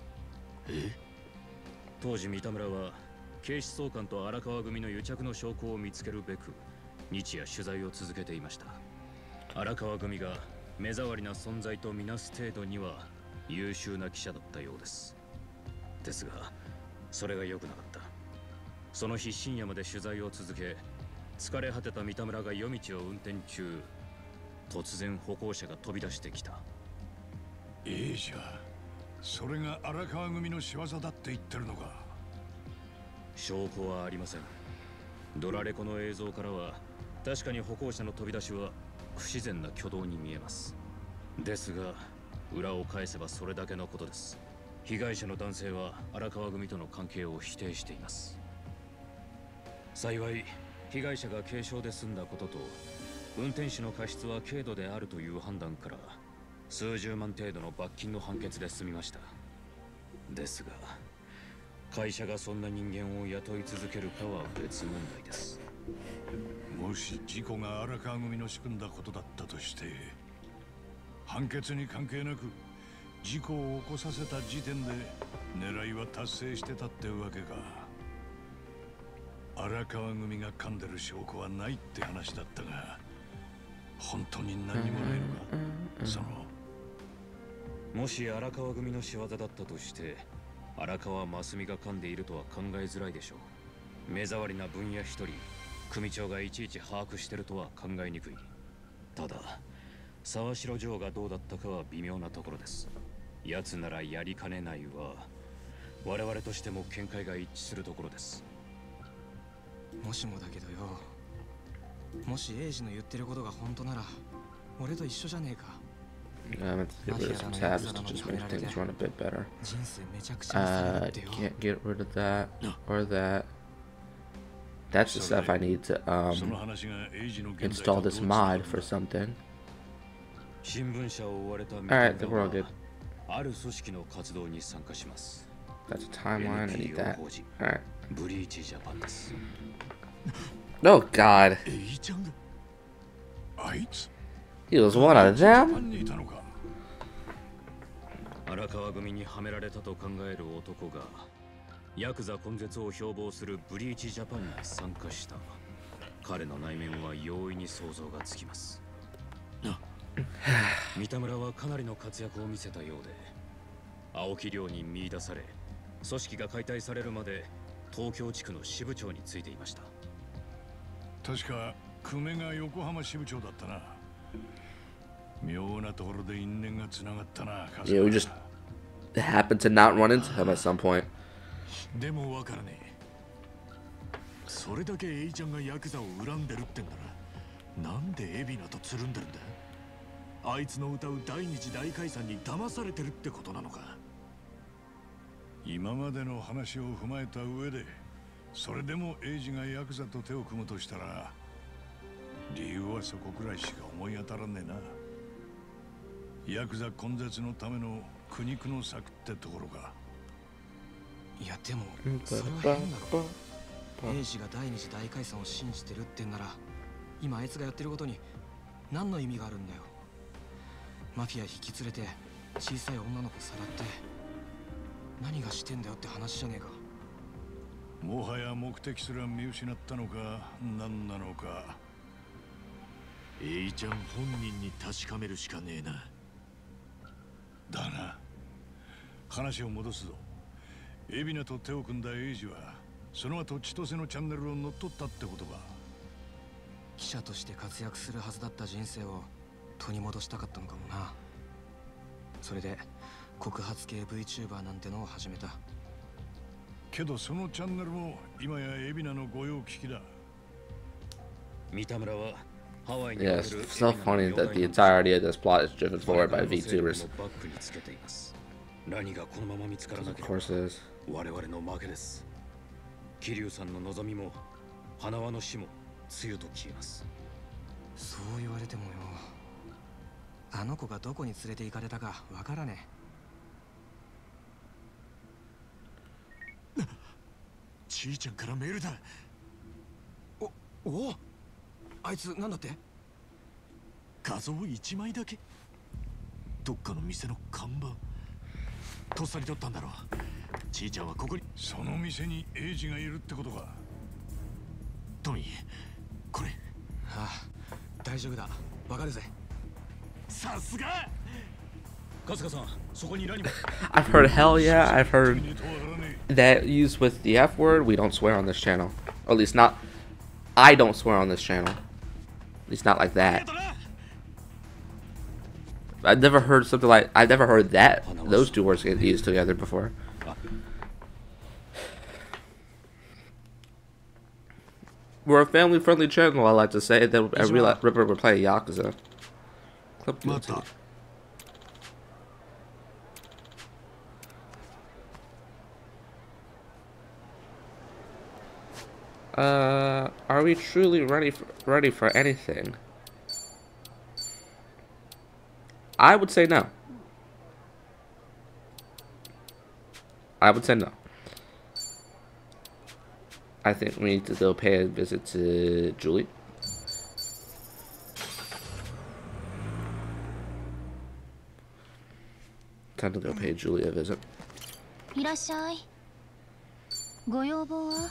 当時三田村は警視総監と荒川組の癒着の証拠を見つけるべく日夜取材を続けていました。荒川組が目障りな存在とみなす程度には優秀な記者だったようです。ですがそれが良くなかった。その日深夜まで取材を続け、疲れ果てた三田村が夜道を運転中、突然歩行者が飛び出してきた。 いいじゃん。それが荒川組の仕業だって言ってるのか？ 証拠はありません。ドラレコの映像からは確かに歩行者の飛び出しは不自然な挙動に見えます。ですが裏を返せばそれだけのことです。被害者の男性は荒川組との関係を否定しています。幸い被害者が軽傷で済んだことと運転手の過失は軽度であるという判断から数十万程度の罰金の判決で済みました。ですが会社がそんな人間を雇い続けるかは別問題です。 もし事故が荒川組の仕組んだことだったとして、判決に関係なく事故を起こさせた時点で狙いは達成してたってわけか。荒川組が噛んでる証拠はないって話だったが、本当に何もないのか？そのもし荒川組の仕業だったとして荒川真澄が噛んでいるとは考えづらいでしょう。目障りな分野一人組長がいちいち把握してるとは考えにくい。ただ沢城城がどうだったかは微妙なところです。奴ならやりかねないは我々としても見解が一致するところです。 もしもだけどよ、もしエイジの言ってることが本当なら俺と一緒じゃねえか。 I'm gonna get rid of some tabs to just make things run a bit better. Can't get rid of that or that. That's the stuff I need to install this mod for something. Alright, then we're all good. That's a timeline, I need that. Alright. Oh god. He was one of them? 荒川組にはめられたと考える男がヤクザ根絶を標榜するブリーチジャパンに参加した。彼の内面は容易に想像がつきます。三田村はかなりの活躍を見せたようで、青木寮に見出され組織が解体されるまで東京地区の支部長についていました。 確か久米が横浜支部長だったな。妙なところで因縁がつながったな。 Yeah, we just happened to not run into him at some point. でもわからねえ。それだけエイちゃんがヤクザを恨んでるってんなら、なんで海老名とつるんでるんだ？あいつの歌う第二次大解散に騙されてるってことなのか？ 今までの話を踏まえた上で、それでもエイジがヤクザと手を組むとしたら、理由はそこくらいしか思い当たらねえな。ヤクザ根絶のための苦肉の策ってところか。 いやでもそれは変だろ。エイジが第二次大解散を信じてるってんなら、今あいつがやってることに何の意味があるんだよ。マフィア引き連れて小さい女の子さらって何がしてんだよって話じゃねえか。 もはや目的すら見失ったのか何なのか。 エイちゃん本人に確かめるしかねえな。 だな。話を戻すぞ。海老名と手を組んだエイジはその後千歳のチャンネルを乗っ取ったってことか。 記者として活躍するはずだった人生を取り戻したかったのかもな。それで告発系 VTuber なんてのを始めた。 けどそのチャンネルも今や海老名の御用聞きだ。 三田村はハワイに Yeah, it's so funny that the entirety of this plot is driven forward by VTubers. 何がこのまま見つからなければ Of course it is. 我々の負けです。桐生さんの望みも花輪の死も露と消えます。 そう言われてもよ、あの子がどこに連れて行かれたかわからねえ。ちいちゃんからメールだ。 おあいつなんだって。 画像1枚だけ。どっかの店の看板とっさに取ったんだろう。ちいちゃんはここに。 その店にエイジがいるってことか。 トミー、これ。 ああ、大丈夫だ。わかるぜ。 さすが。 春日さん、そこにラニも。 I've heard hell yeah. I've heard that used with the F word. We don't swear on this channel. Or at least not. I don't swear on this channel. At least not like that. I've never heard something like. I've never heard that. Those two words get used together before. We're a family-friendly channel. I like to say that. I realize we're playing Yakuza. Clip guilty. Are we truly ready for anything? I would say no. I would say no. I think we need to go pay a visit to Julie. Time to go pay Julie a visit. いらっしゃい。ご要望は?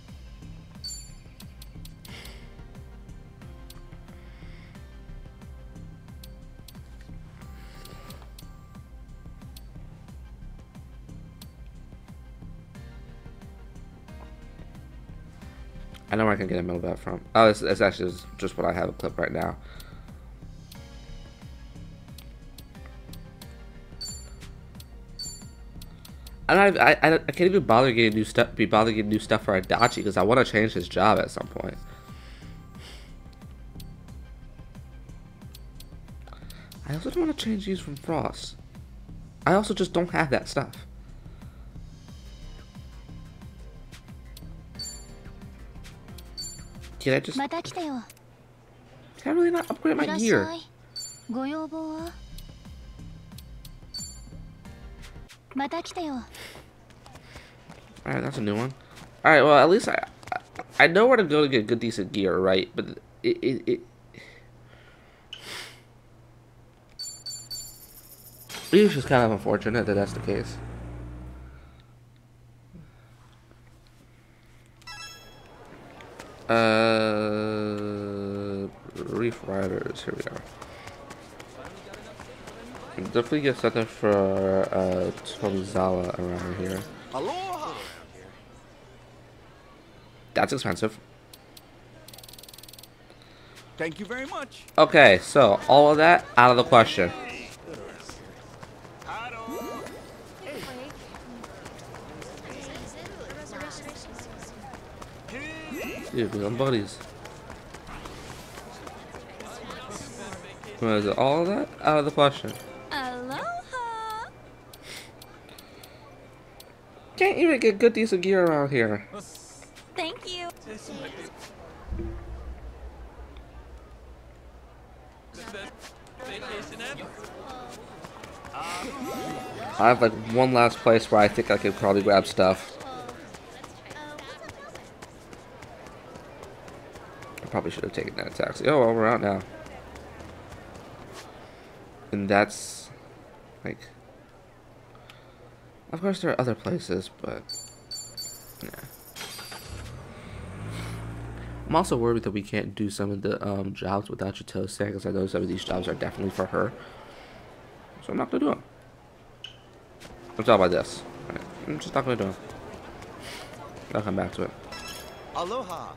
I know where I can get a Melbat from. Oh, it's actually just what I have a clip right now. And I can't even bother getting new stuff. Be bothered getting new stuff for Adachi because I want to change his job at some point. I also don't want to change these from Frost. I also just don't have that stuff. Can I just? Can I really not upgrade my gear? Alright, that's a new one. Alright, well, at least I know where to go to get good, decent gear, right? But it's just kind of unfortunate that that's the case. Reef Riders, here we are. Definitely get something for Tomizawa around here. Aloha! That's expensive. Thank you very much. Okay, so all of that out of the question. Dude, we're buddies. Is it all of that out of the question? Aloha. Can't even get good decent gear around here. Thank you. I have like one last place where I think I could probably grab stuff. I probably should have taken that taxi. Oh, well, we're out now. And that's like, of course there are other places, but yeah. I'm also worried that we can't do some of the jobs without Chitose, because I know some of these jobs are definitely for her. So I'm not gonna do them. I'm talking about this. Right. I'm just not gonna do them. I'll come back to it. Aloha.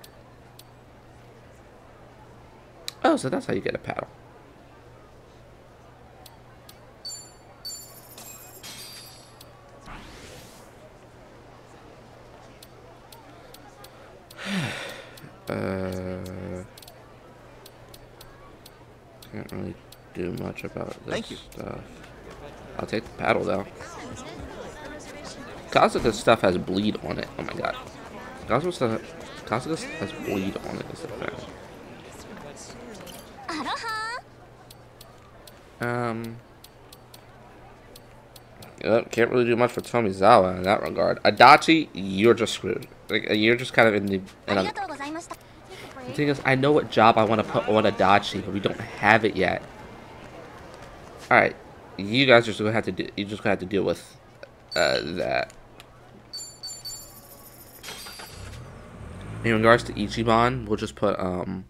Oh, so that's how you get a paddle. Can't really do much about this stuff. I'll take the paddle though. Kasuga stuff has bleed on it. Oh my god. Kasuga stuff has bleed on it. Is the thing. Can't really do much for Tomizawa in that regard. Adachi, you're just screwed. Like, you're just kind of in the. The thing is, I know what job I want to put on Adachi, but we don't have it yet. All right, you guys are just gonna have to do. You just gonna have to deal with that. In regards to Ichiban, we'll just put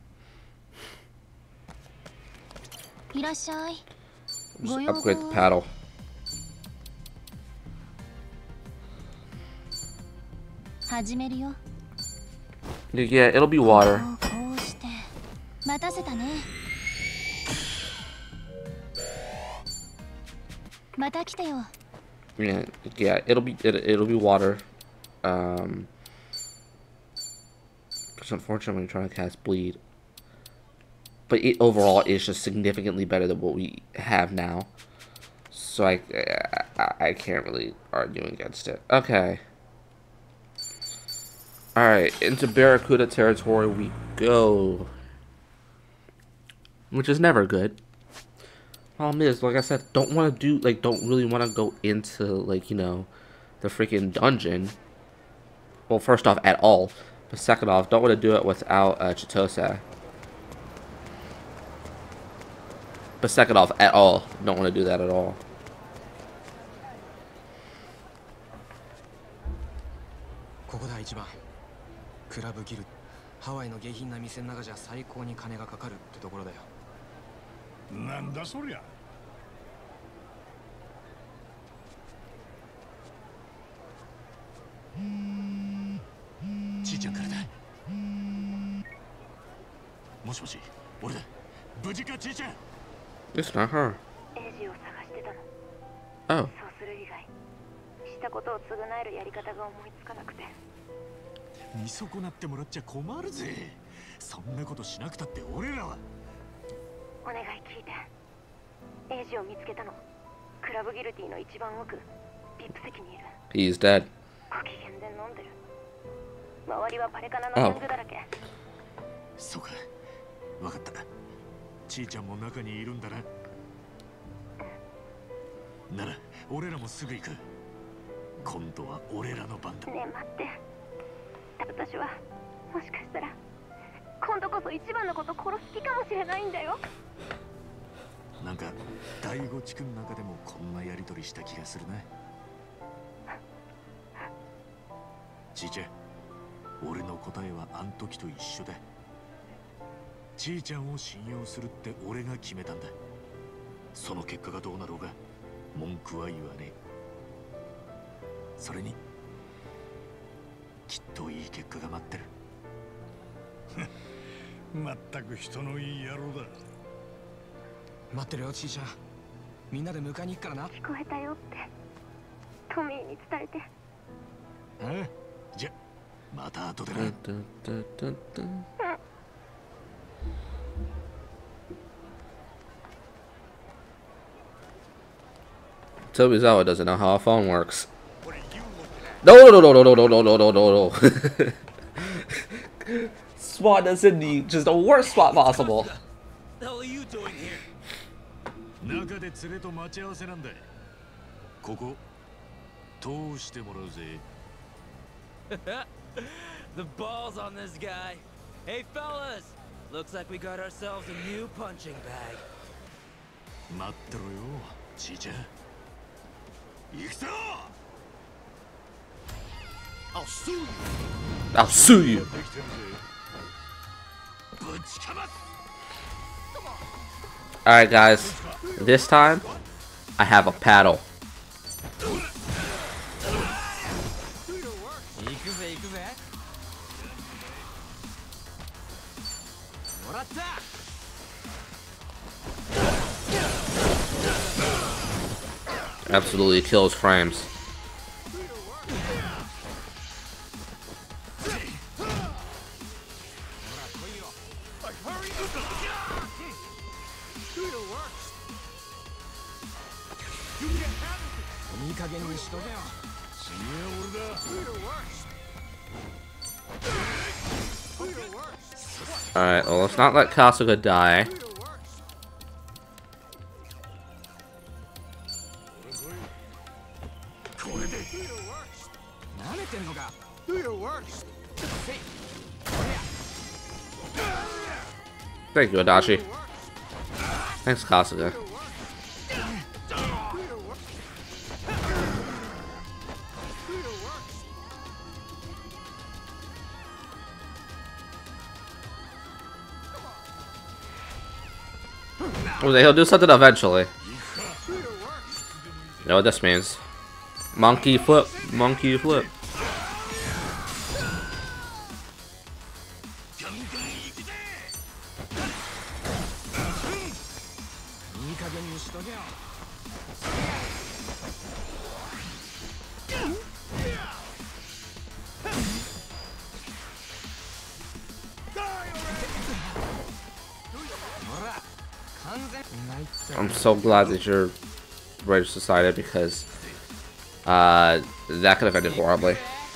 Just upgrade the paddle. Yeah, it'll be water. Yeah, it'll be water. Because unfortunately, I'm trying to cast bleed. But it overall is just significantly better than what we have now. So I can't really argue against it. Okay. Alright, into Barracuda territory we go. Which is never good. Problem is, like I said, don't really want to go into, like, you know, the freaking dungeon. Well, first off, at all. But second off, don't want to do it without Chitose. But second off, at all, don't want to do that at all. It's not her. Oh. 見損なってもらっちゃ困るぜ。そんなことしなくたって俺らは。 お願い聞いて。エイジを見つけたの。クラブギルティの一番奥、VIP席にいる。 He's dead. ご機嫌で飲んでる。周りはパレカナのギャングだらけ。 そうか。わかった。ちーちゃんも中にいるんだな。なら、俺らもすぐ行く。今度は俺らの番だ。 ねえ待って。私はもしかしたら今度こそ一番のこと殺す気かもしれないんだよ。 なんか第五地区の中でもこんなやりとりした気がするな。ちーちゃん、俺の答えはあん時と一緒だ。ちーちゃんを信用するって俺が決めたんだ。その結果がどうなろうが文句は言わねえ。それにきっといい結果が待ってる。 まったく人のいい野郎だ。 待ってるよ、ちーちゃん。みんなで迎えに行くからな。 聞こえたよってトミーに伝えて。 じゃ、また後でな。 Tomizawa doesn't know how a phone works. No. Spot us in the just the worst spot possible. What the hell are you doing here? 中で連れと待ち合わせなんだ。ここ通してもらうぜ。 The balls on this guy. Hey fellas, looks like we got ourselves a new punching bag. 待ってろよ、じいちゃん。行くぞ。 I'll sue you. Alright guys, this time I have a paddle. Absolutely kills frames. Alright, well, let's not let Kasuga die. Thank you, Adachi. Thanks, Kasuga. Well, he'll do something eventually. You know what this means? Monkey flip, monkey flip. I'm so glad that your Rage decided because that could have ended horribly.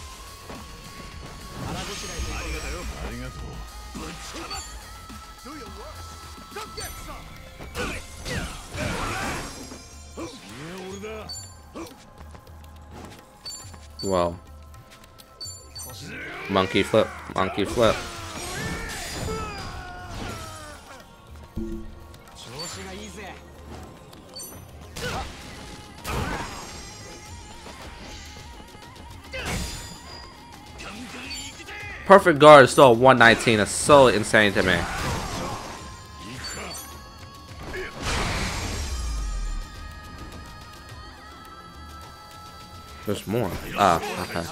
Well, monkey flip, monkey flip. Perfect guard is still a 119. That's so insane to me. There's more. Ah, okay.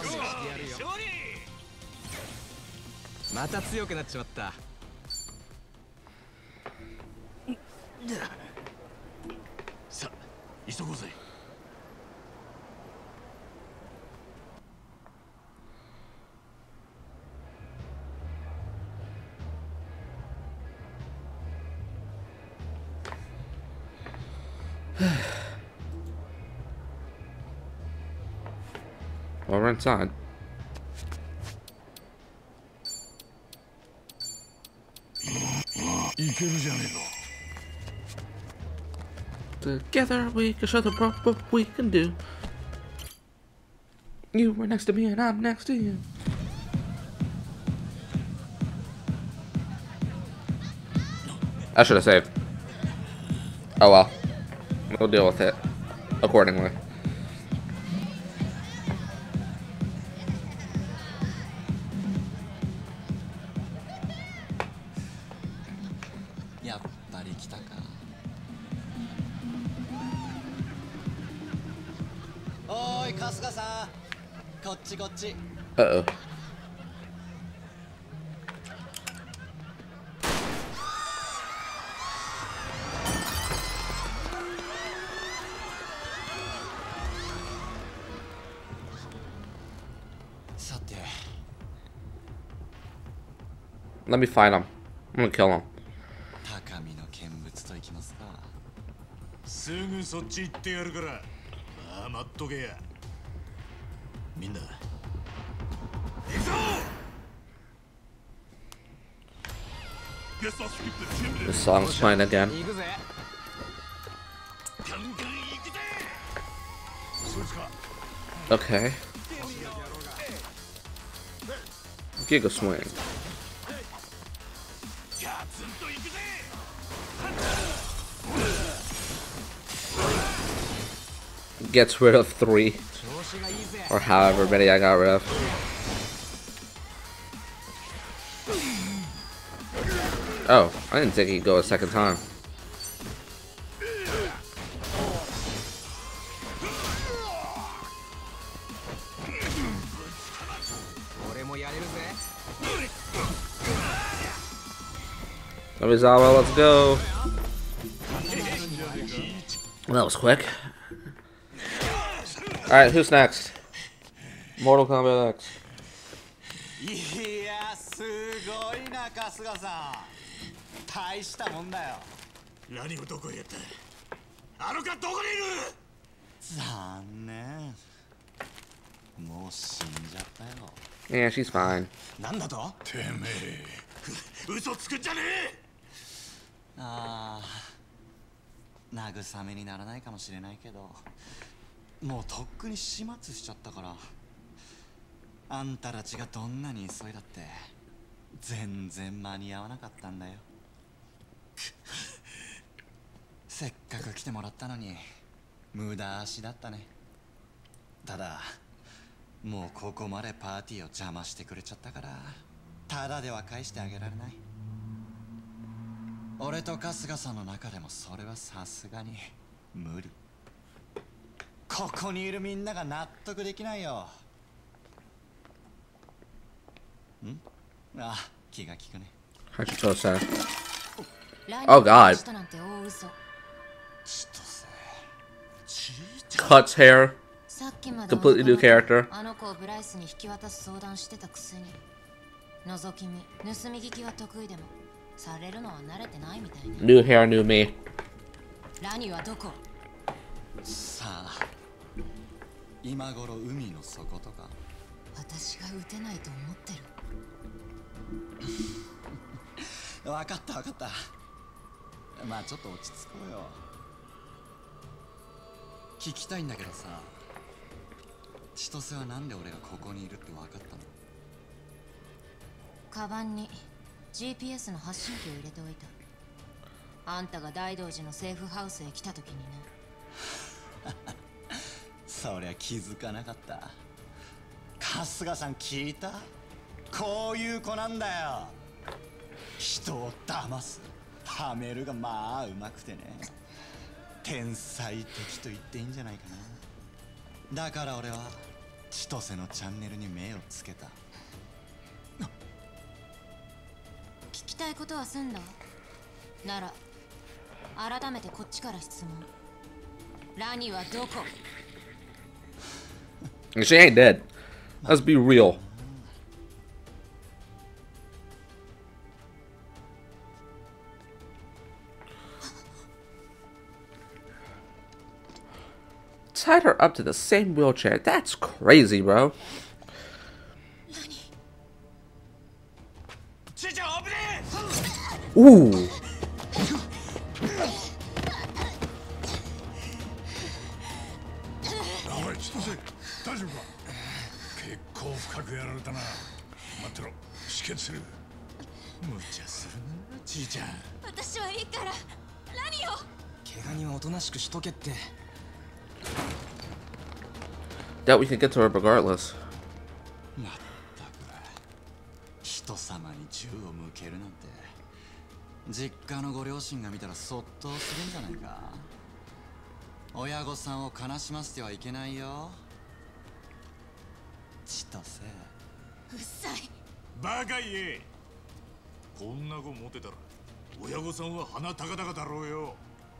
Well, we're inside. Together we can show the world what we can do. You were next to me and I'm next to you. I should have saved. Oh well. We'll deal with it accordingly. Uh-oh. Let me find him. I'm gonna kill him. すぐそっち行ってやるから。まあ待っとけや。みんな。行くぞ。 The song's playing again. Okay. Giga swing. gets rid of 3. Or however many I got rid of. Oh, I didn't think he'd go a second time. Namizawa, let's go. Well, that was quick. Alright, who's next? Mortal Kombat X. いや、すごいな、春日さん。大したもんだよ。 何をどこへやった？あの子どこにいる？ 残念。もう死んじゃったよ。 Yeah, she's fine. なんだと？ てめえ、嘘つくんじゃねえ！ ああ、慰めにならないかもしれないけど、もうとっくに始末しちゃったから。あんたたちがどんなに急いだって全然間に合わなかったんだよ。せっかく来てもらったのに無駄足だったね。ただもうここまでパーティーを邪魔してくれちゃったからただでは返してあげられない。俺と春日さんの中でもそれはさすがに無理。ここにいるみんなが納得できないよ。ん？あ、気が利くね。 How'd you so sad? Oh god. Cuts hair. Completely new character. あの子をブライスに引き渡す相談してたくせに覗き見、盗み聞きは得意でもされるのは慣れてないみたいね。 New hair, new me. ラニーはどこ？ さあ、今頃海の底とか。 私が撃てないと思ってる。 分かった分かった。まあちょっと落ち着こうよ。聞きたいんだけどさ、千歳はなんで俺がここにいるって分かったの？ カバンに GPS の発信機を入れておいた。あんたが大道寺のセーフハウスへ来た時にね。 そりゃ気づかなかった。春日さん聞いた？こういう子なんだよ。人を騙す、はめるがまあうまくてね。天才的と言っていいんじゃないかな。だから俺は千歳のチャンネルに目をつけた。 聞きたいことは済んだ？なら改めてこっちから質問。ラニーはどこ？ She ain't dead. Let's be real. Tied her up to the same wheelchair. That's crazy, bro. Ooh. That we can get to her regardless. まったく人様に銃を向けるなんて実家のご両親が見たらそっとするんじゃないか。親御さんを悲しませてはいけないよ。千歳。 うっさい。 バカ言え。こんな子持ってたら親御さんは鼻高々だろうよ。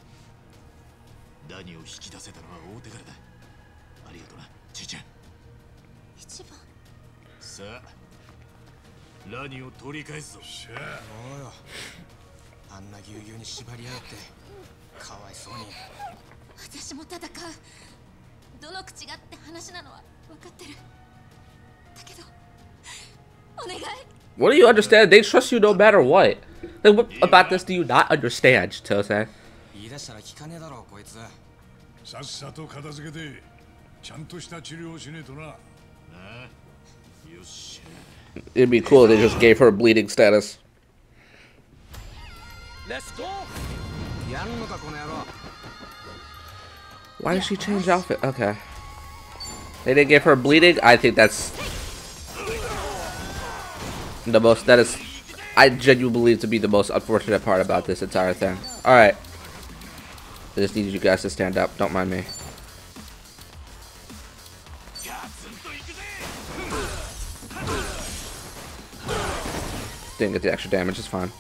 何を引き出せたのは大手柄だ。ありがとうな、ちいちゃん。 一番。 さあ、何を取り返すぞ。しゃあ。 おうよ。あんなぎゅうぎゅうに縛り合ってかわいそうに。 私も戦う。どの口がって話なのは分かってる。だけど、お願い。 What do you understand? They trust you no matter what. Like, what about this do you not understand, Chitose? 言い出したら聞かねえだろこいつ。 さっさと片付けてちゃんとした治療をしねえとな。なあ、よっしゃ。 It'd be cool if they just gave her bleeding status. Let's go. やんのかこの野郎。 Why did she change outfit? Okay. They didn't give her bleeding. I think that's the most. That is, I genuinely believe to be the most unfortunate part about this entire thing. All right. I just need you guys to stand up. Don't mind me. Didn't get the extra damage. It's fine.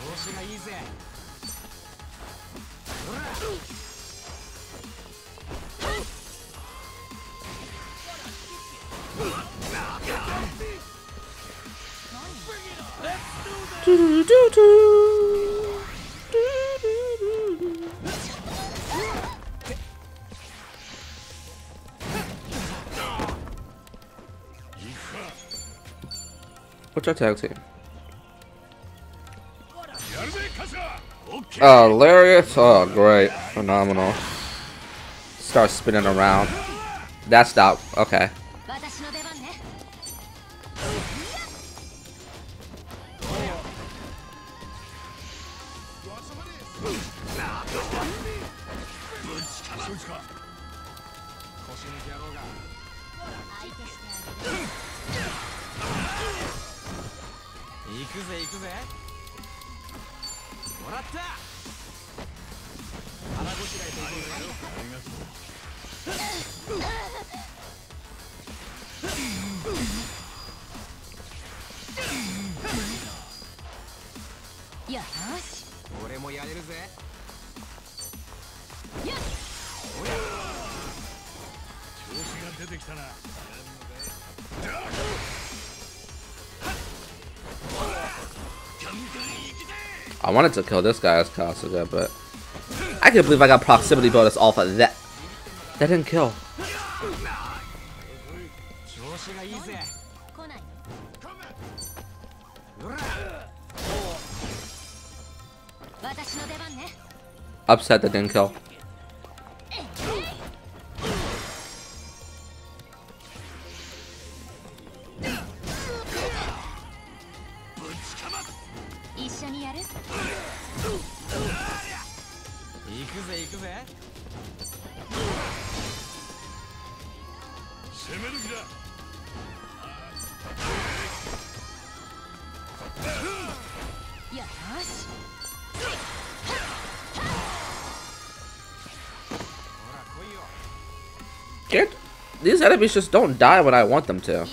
What's our tag team? Oh, Lariat! Oh, great. Phenomenal. Start spinning around. That's not... Okay. I wanted to kill this guy as Kasuga, but I can't believe I got proximity bonus off of that. That didn't kill. Upset that didn't kill. These enemies just don't die when I want them to.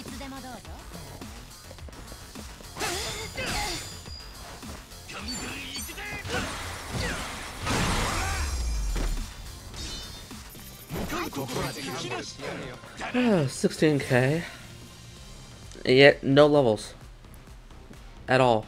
Oh, 16k. And yet no levels. At all.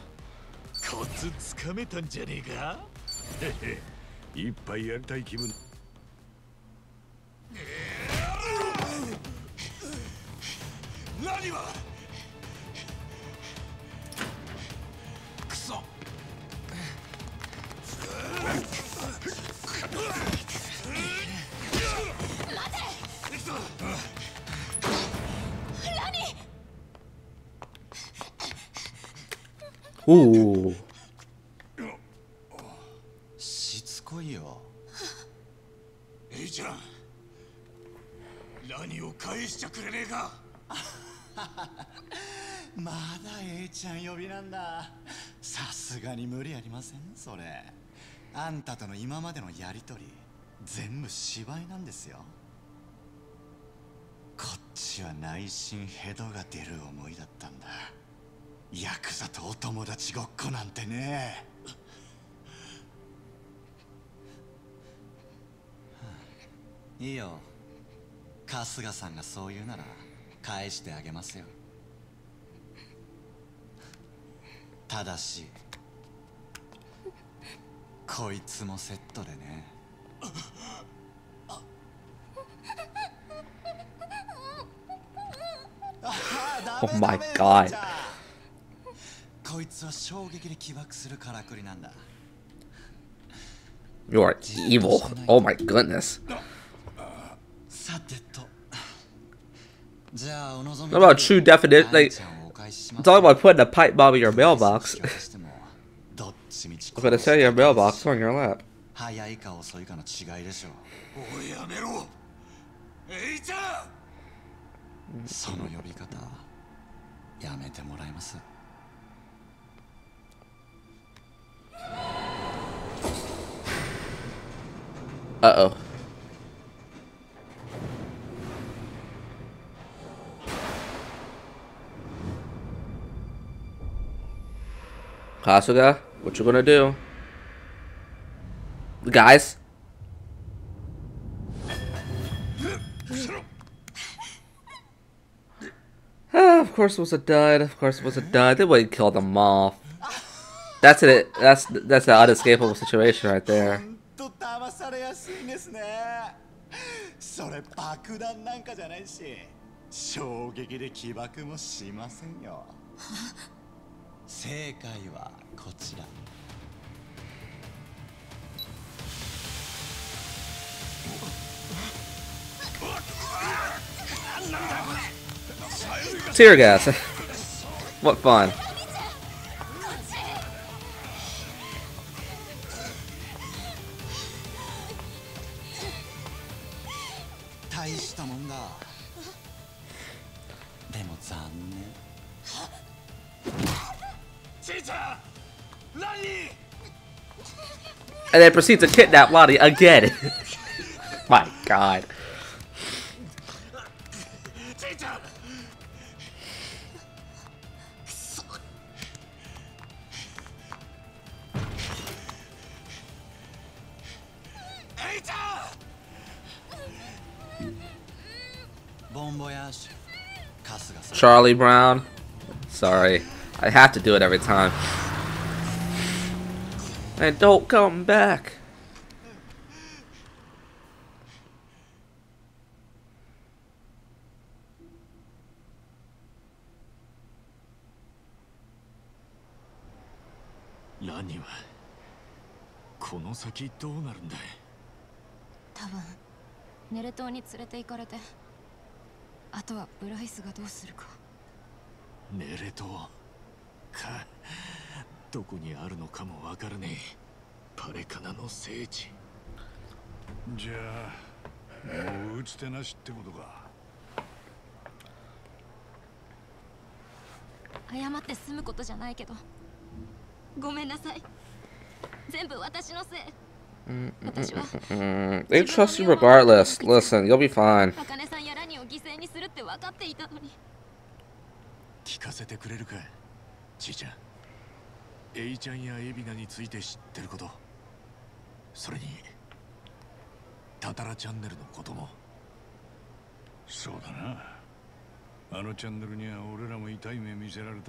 Ooh. しつこいよ。 Aちゃん、何を返しちゃくれねえか。 まだ A ちゃん呼びなんだ。さすがに無理ありませんそれ。あんたとの今までのやりとり、全部芝居なんですよ。こっちは内心ヘドが出る思いだったんだ。ヤクザとお友達ごっこなんてね。いいよ。春日さんがそう言うなら返してあげますよ。ただしこいつもセットでね。 Oh my god. こいつは衝撃で起爆するからくりなんだ。 You are evil. Oh my goodness. What about true definition? Like, I'm talking about putting a pipe bomb in your mailbox. I'm gonna send your mailbox on your lap. 早いか遅いかの違いでしょう。 おいやめろ、エイちゃん。その呼び方やめてもらえます？ Uh-oh. Kasuga, what you gonna do? Guys? Of course it was a dud. Of course it was a dud. They wouldn't kill them off. That's it. That's an unescapable situation right there. 騙されやすいんですね。それ爆弾なんかじゃないし、衝撃で起爆もしませんよ。正解はこちら。 Tear gas. What fun. 大したもんだ。でも残念。 And then proceeds to kidnap Lottie again. My God. Charlie Brown. Sorry. I have to do it every time. And don't come back. Lani はこの先どうなるんだい？ 多分ネレ島に連れて行かれて、あとはブライスがどうするか。 ネレ島か、どこにあるのかもわからねえ。パレカナの聖地。 じゃあもう打つ手なしってことか。 謝って済むことじゃないけど、ごめんなさい。全部私のせい。 They trust you regardless. Listen, you'll be fine. 茜さんやラニを犠牲にするって分かっていたのに。 聞かせてくれるか、ちいちゃん。エイちゃんやエビナについて知ってること、それにタタラチャンネルのことも。 そうだな。あのチャンネルには俺らも痛い目見せられた。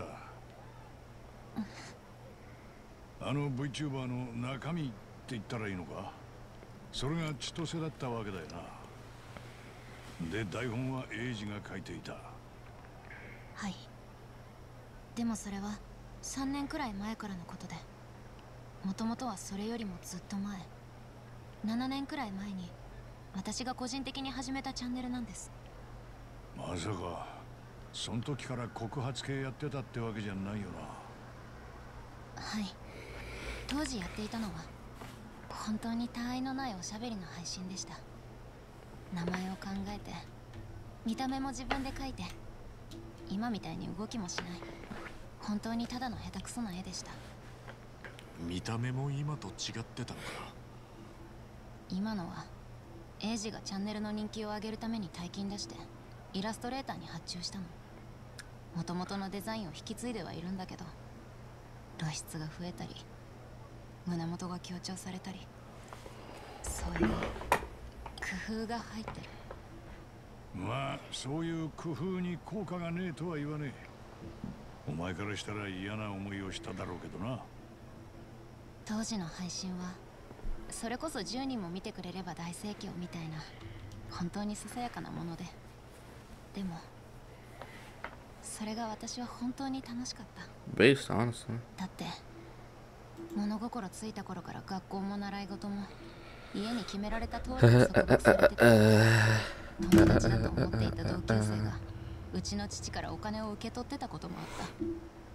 あの VTuber の中身って言ったらいいのか。それが千歳だったわけだよな。で台本はエイジが書いていた。 はい。でもそれは3年くらい前からのことで、もともとはそれよりもずっと前、7年くらい前に私が個人的に始めたチャンネルなんです。 まさかその時から告発系やってたってわけじゃないよな。 はい。当時やっていたのは本当に他愛のないおしゃべりの配信でした。名前を考えて、見た目も自分で描いて、今みたいに動きもしない、本当にただの下手くそな絵でした。 見た目も今と違ってたのか。 今のはエイジがチャンネルの人気を上げるために大金出してイラストレーターに発注したの。もともとのデザインを引き継いではいるんだけど、露出が増えたり胸元が強調されたり、そういう工夫が入ってる。 まあそういう工夫に効果がねえとは言わねえ。お前からしたら嫌な思いをしただろうけどな。 当時の配信はそれこそ10人も見てくれれば大盛況みたいな、本当にささやかなもので、でもそれが私は本当に楽しかった。 Based, honestly. だって物心ついた頃から学校も習い事も家に決められた通りに束縛されてて、友達だと思っていた同級生がうちの父からお金を受け取ってたこともあった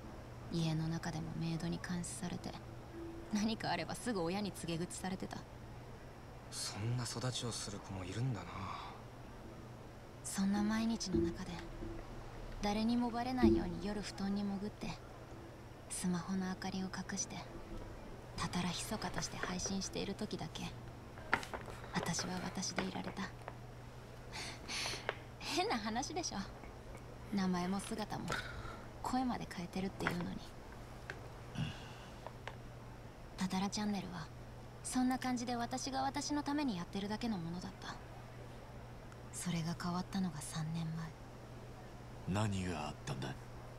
。家の中でもメイドに監視されて、何かあればすぐ親に告げ口されてた。 そんな育ちをする子もいるんだな。 そんな毎日の中で誰にもバレないように夜布団に潜ってスマホの明かりを隠してたたらひそかとして配信している時だけ私は私でいられた。変な話でしょ。名前も姿も声まで変えてるっていうのに。たたらチャンネルはそんな感じで私が私のためにやってるだけのものだった。それが変わったのが3年前。 何があったんだ。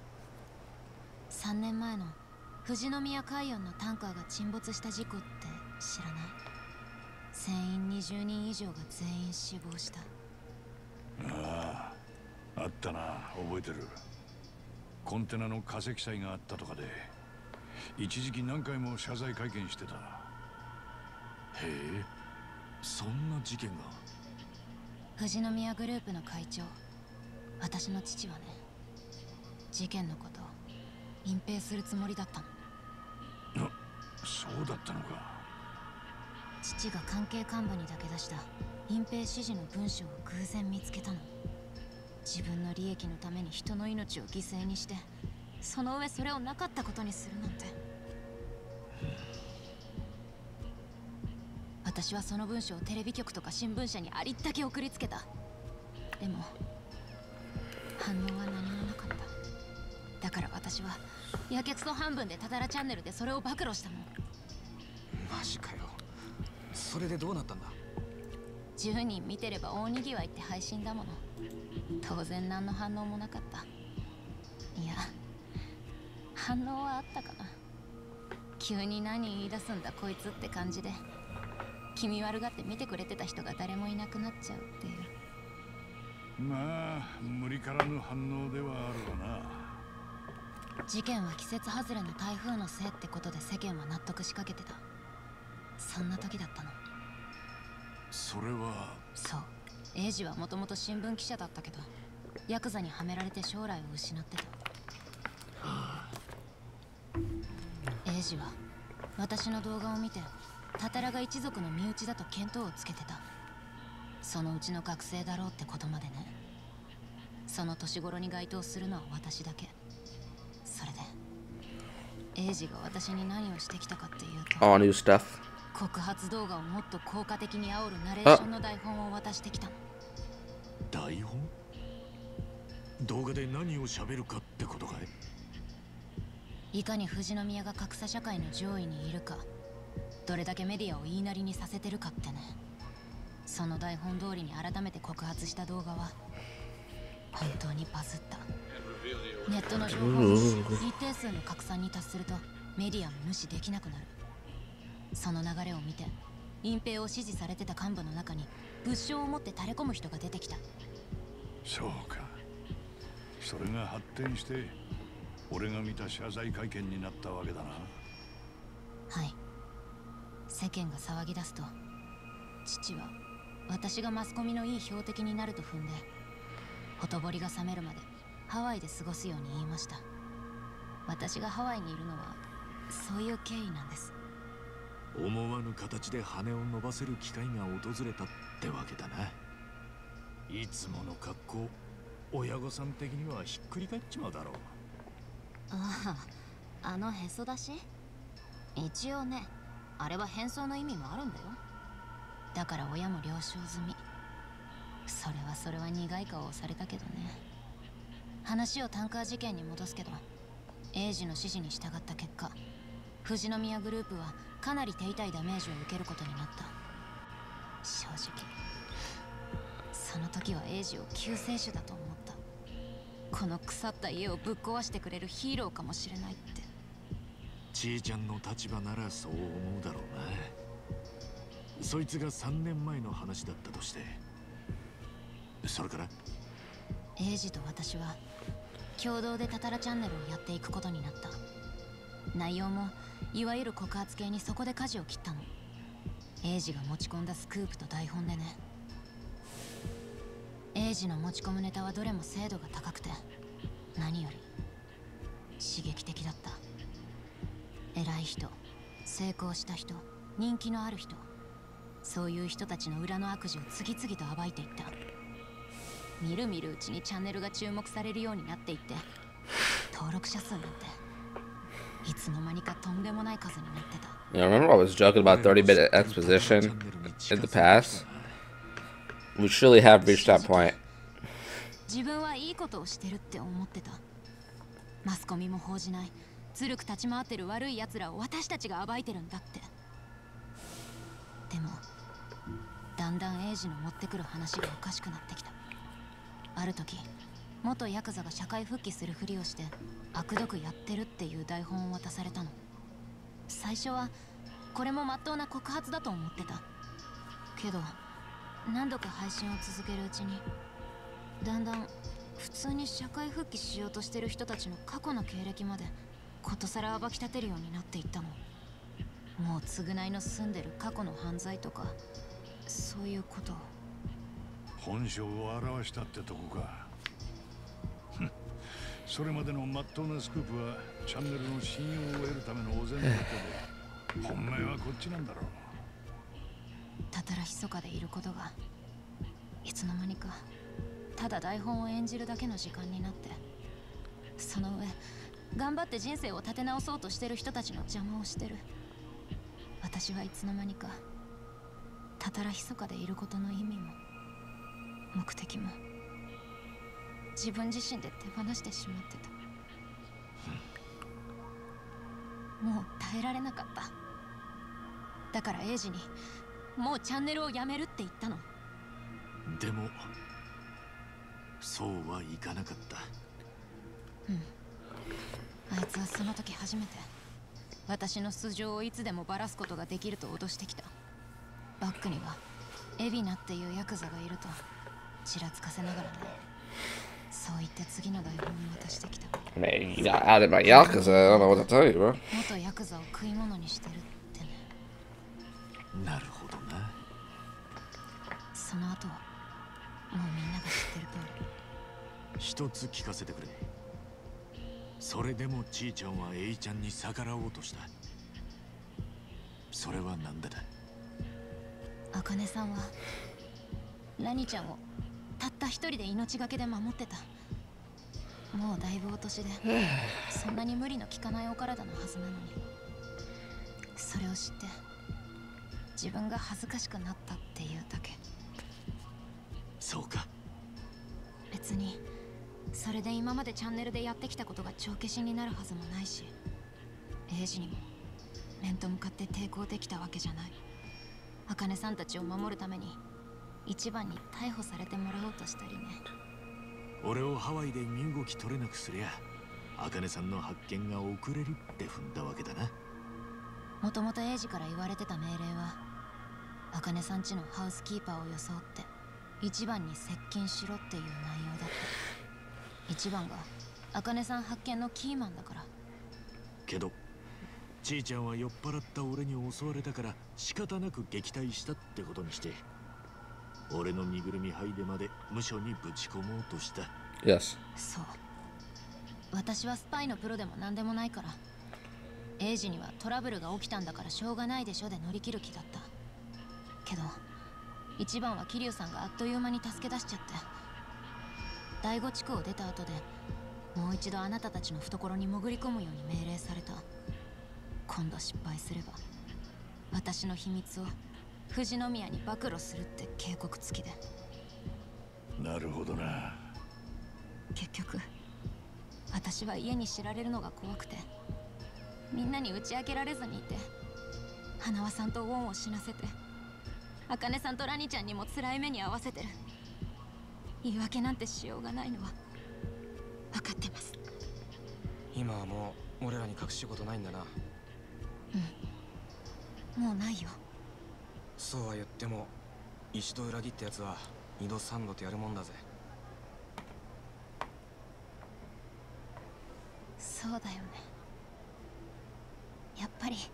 3年前の富士宮海洋のタンカーが沈没した事故って知らない？船員20人以上が全員死亡した。 ああ、あったな、覚えてる。コンテナの化石災があったとかで一時期何回も謝罪会見してた。へえ、そんな事件が。 富士宮グループの会長、私の父はね、事件のことを隠蔽するつもりだったの。 そうだったのか。 父が関係幹部にだけ出した隠蔽指示の文書を偶然見つけたの。自分の利益のために人の命を犠牲にして、その上それをなかったことにするなんて。私はその文書をテレビ局とか新聞社にありったけ送りつけた。でも反応は何もなかった。だから私はやけくそ半分でたたらチャンネルでそれを暴露したの。 マジかよ。それでどうなったんだ。 10人見てれば大にぎわいって配信だもの。当然何の反応もなかった。いや、反応はあったかな。急に何言い出すんだこいつって感じで、気味悪がって見てくれてた人が誰もいなくなっちゃうっていう。 まあ無理からぬ反応ではあるわな。 事件は季節外れの台風のせいってことで世間は納得しかけてた。そんな時だったの。 それは。 そう、英二はもともと新聞記者だったけどヤクザにはめられて将来を失ってた。英二は私の動画を見てたたらが一族の身内だと見当をつけてた。そのうちの学生だろうってことまでね。その年頃に該当するのは私だけ。それで英二が私に何をしてきたかっていうと、 All new stuff. 告発動画をもっと効果的に煽るナレーションの台本を渡してきたの。 台本？動画で何を喋るかってことかい？ いかに富士宮が格差社会の上位にいるか、どれだけメディアを言いなりにさせてるかってね。その台本通りに改めて告発した動画は本当にバズった。ネットの情報も一定数の拡散に達するとメディアも無視できなくなる。その流れを見て隠蔽を指示されてた幹部の中に物証を持って垂れ込む人が出てきた。 そうか。それが発展して俺が見た謝罪会見になったわけだな。 はい。世間が騒ぎ出すと父は私がマスコミのいい標的になると踏んで、ほとぼりが冷めるまでハワイで過ごすように言いました。私がハワイにいるのはそういう経緯なんです。 思わぬ形で羽を伸ばせる機会が訪れたってわけだな。いつもの格好、親御さん的にはひっくり返っちまうだろう。 ああ、あのへそ出し？一応ね、あれは変装の意味もあるんだよ。だから親も了承済み。それは苦い顔をされたけどね。話をタンカー事件に戻すけど、英二の指示に従った結果、富士宮グループはかなり手痛いダメージを受けることになった。正直その時は英二を救世主だと思った。この腐った家をぶっ壊してくれるヒーローかもしれないって。 ちいちゃんの立場ならそう思うだろうな。そいつが3年前の話だったとして、それから英二と私は共同でたたらチャンネルをやっていくことになった。内容もいわゆる告発系にそこで舵を切ったの。英二が持ち込んだスクープと台本でね。英二の持ち込むネタはどれも精度が高くて、何より刺激的だった。偉い人、成功した人、人気のある人、 そういう人たちの裏の悪事を次々と暴いていった。みるみるうちにチャンネルが注目されるようになっていって、登録者数なんていつの間にかとんでもない数になってた。 Yeah, remember I was joking about 30-minute exposition in the past? We surely have reached that point. 自分はいいことをしてるって思ってた。マスコミも報じない、ずるく立ち回ってる悪い奴らを私たちが暴いてるんだって。でもだんだんエイジの持ってくる話がおかしくなってきた。ある時、元ヤクザが社会復帰するふりをして悪毒やってるっていう台本を渡されたの。最初はこれも真っ当な告発だと思ってたけど、何度か配信を続けるうちにだんだん普通に社会復帰しようとしてる人たちの過去の経歴までことさら暴き立てるようになっていったの。もう償いの住んでる過去の犯罪とかそういうことを。 本性を表したってとこか。それまでの真っ当なスクープはチャンネルの信用を得るためのお膳立てで、本命はこっちなんだろう。 たたら密かでいることがいつの間にかただ台本を演じるだけの時間になって、その上頑張って人生を立て直そうとしてる人たちの邪魔をしてる。私はいつの間にかたたら密かでいることの意味も目的も自分自身で手放してしまってた。もう耐えられなかった。だからエイジにもうチャンネルをやめるって言ったの。 でもそうはいかなかった。 あいつはその時初めて私の素性をいつでもバラすことができると脅してきた。バックにはエビナっていうヤクザがいるとちらつかせながらね。そう言って次の台本を渡してきた。 Man, you got outed by Yakuza. I don't know what to tell you, bro. 元ヤクザを食い物にしてるってね。 なるほどな。 その後はもうみんなが知ってる通り。 一つ聞かせてくれ。それでもちーちゃんはエイちゃんに逆らおうとした。それは何でだ。 アカネさんはラニちゃんをたった一人で命がけで守ってた。もうだいぶお年でそんなに無理の効かないお体のはずなのに、それを知って自分が恥ずかしくなったっていうだけ。 そうか。 別にそれで今までチャンネルでやってきたことが帳消しになるはずもないし、エイジにも面と向かって抵抗できたわけじゃない。茜さんたちを守るために一番に逮捕されてもらおうとしたりね。 俺をハワイで身動き取れなくすりゃ茜さんの発見が遅れるって踏んだわけだな。 もともとエイジから言われてた命令は茜さん家のハウスキーパーを装って一番に接近しろっていう内容だった。一番が茜さん発見のキーマンだから。 けどちーちゃんは酔っ払った俺に襲われたから仕方なく撃退したってことにして、俺の身ぐるみ剥いでまで無所にぶち込もうとした。 Yes。 そう。私はスパイのプロでも何でもないから、エイジにはトラブルが起きたんだからしょうがないでしょで乗り切る気だった。けど一番は桐生さんがあっという間に助け出しちゃって、第5地区を出た後でもう一度あなたたちの懐に潜り込むように命令された。今度失敗すれば私の秘密を富士宮に暴露するって警告付きで。 なるほどな。 結局私は家に知られるのが怖くてみんなに打ち明けられずにいて、花輪さんとウォンを死なせて茜さんとラニちゃんにも辛い目に遭わせてる。言い訳なんてしようがないのは分かってます。 今はもう俺らに隠し事ないんだな。 もうないよ。 そうは言っても一度裏切ったやつは二度三度とやるもんだぜ。 そうだよね。やっぱり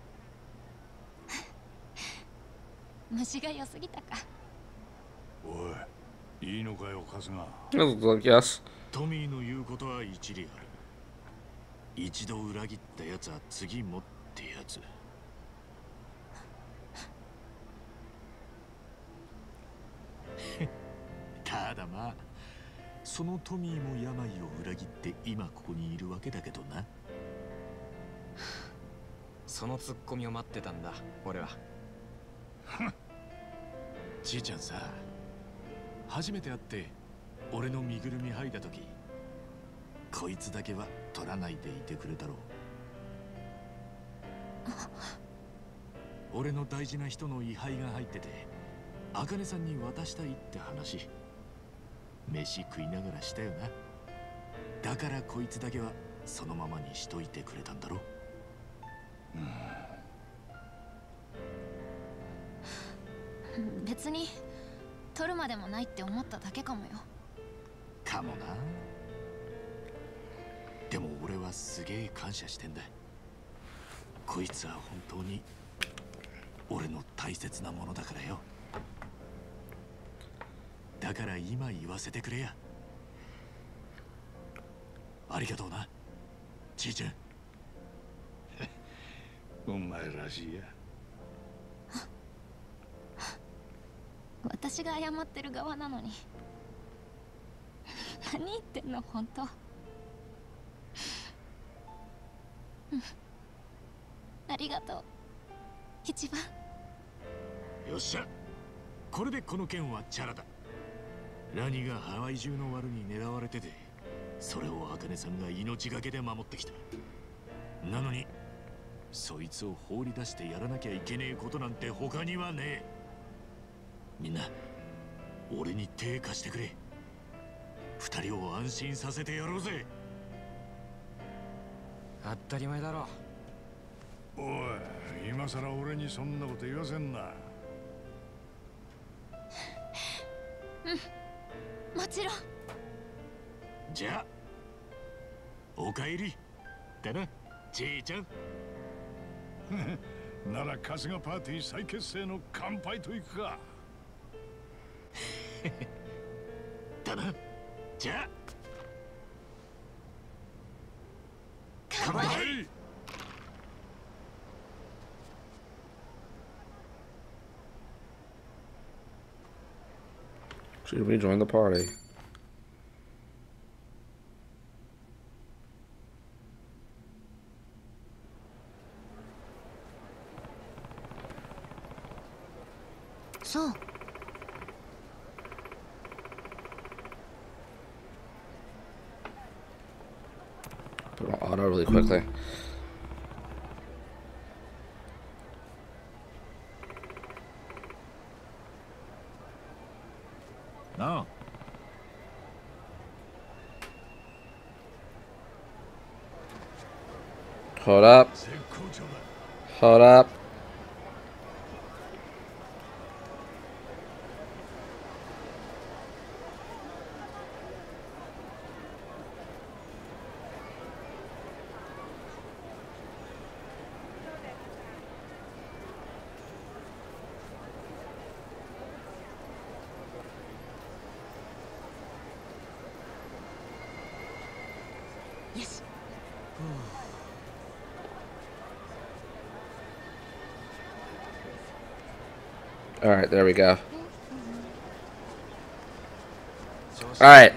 虫が良すぎたか。 おい、いいのかよ春日。 Looks like yes。 トミーの言うことは一理ある。一度裏切ったやつは次もってやつ。 ただまあそのトミーも病を裏切って今ここにいるわけだけどな。 そのツッコミを待ってたんだ俺は。 じいちゃんさ、初めて会って俺の身ぐるみ剥いだ時、こいつだけは取らないでいてくれたろう。俺の大事な人の位牌が入ってて茜さんに渡したいって話、飯食いながらしたよな。だからこいつだけはそのままにしといてくれたんだろ。 別に取るまでもないって思っただけかもよ。 かもな。でも俺はすげえ感謝してんだ。こいつは本当に俺の大切なものだからよ。だから今言わせてくれや。ありがとうなじいちゃん。 お前らしいや。 私が謝ってる側なのに何言ってんの本当。ありがとう一番。 よっしゃ、これでこの件はチャラだ。ラニがハワイ中のワルに狙われてて、それを茜さんが命がけで守ってきた。なのにそいつを放り出してやらなきゃいけねえことなんて他にはねえ。みんな俺に手貸してくれ。二人を安心させてやろうぜ。 当たり前だろ。 おい、今さら俺にそんなこと言わせんな。 もちろん。 じゃあおかえりだなじいちゃん。 なら春日パーティー再結成の乾杯といくか。 だな。じゃあ乾杯。 Should we join the party? So. Put it on auto really quickly. No. Hold up. Hold up. Yes. All right, there we go. All right.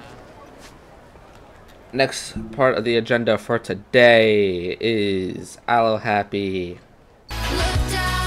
Next part of the agenda for today is Alohappy. Look down.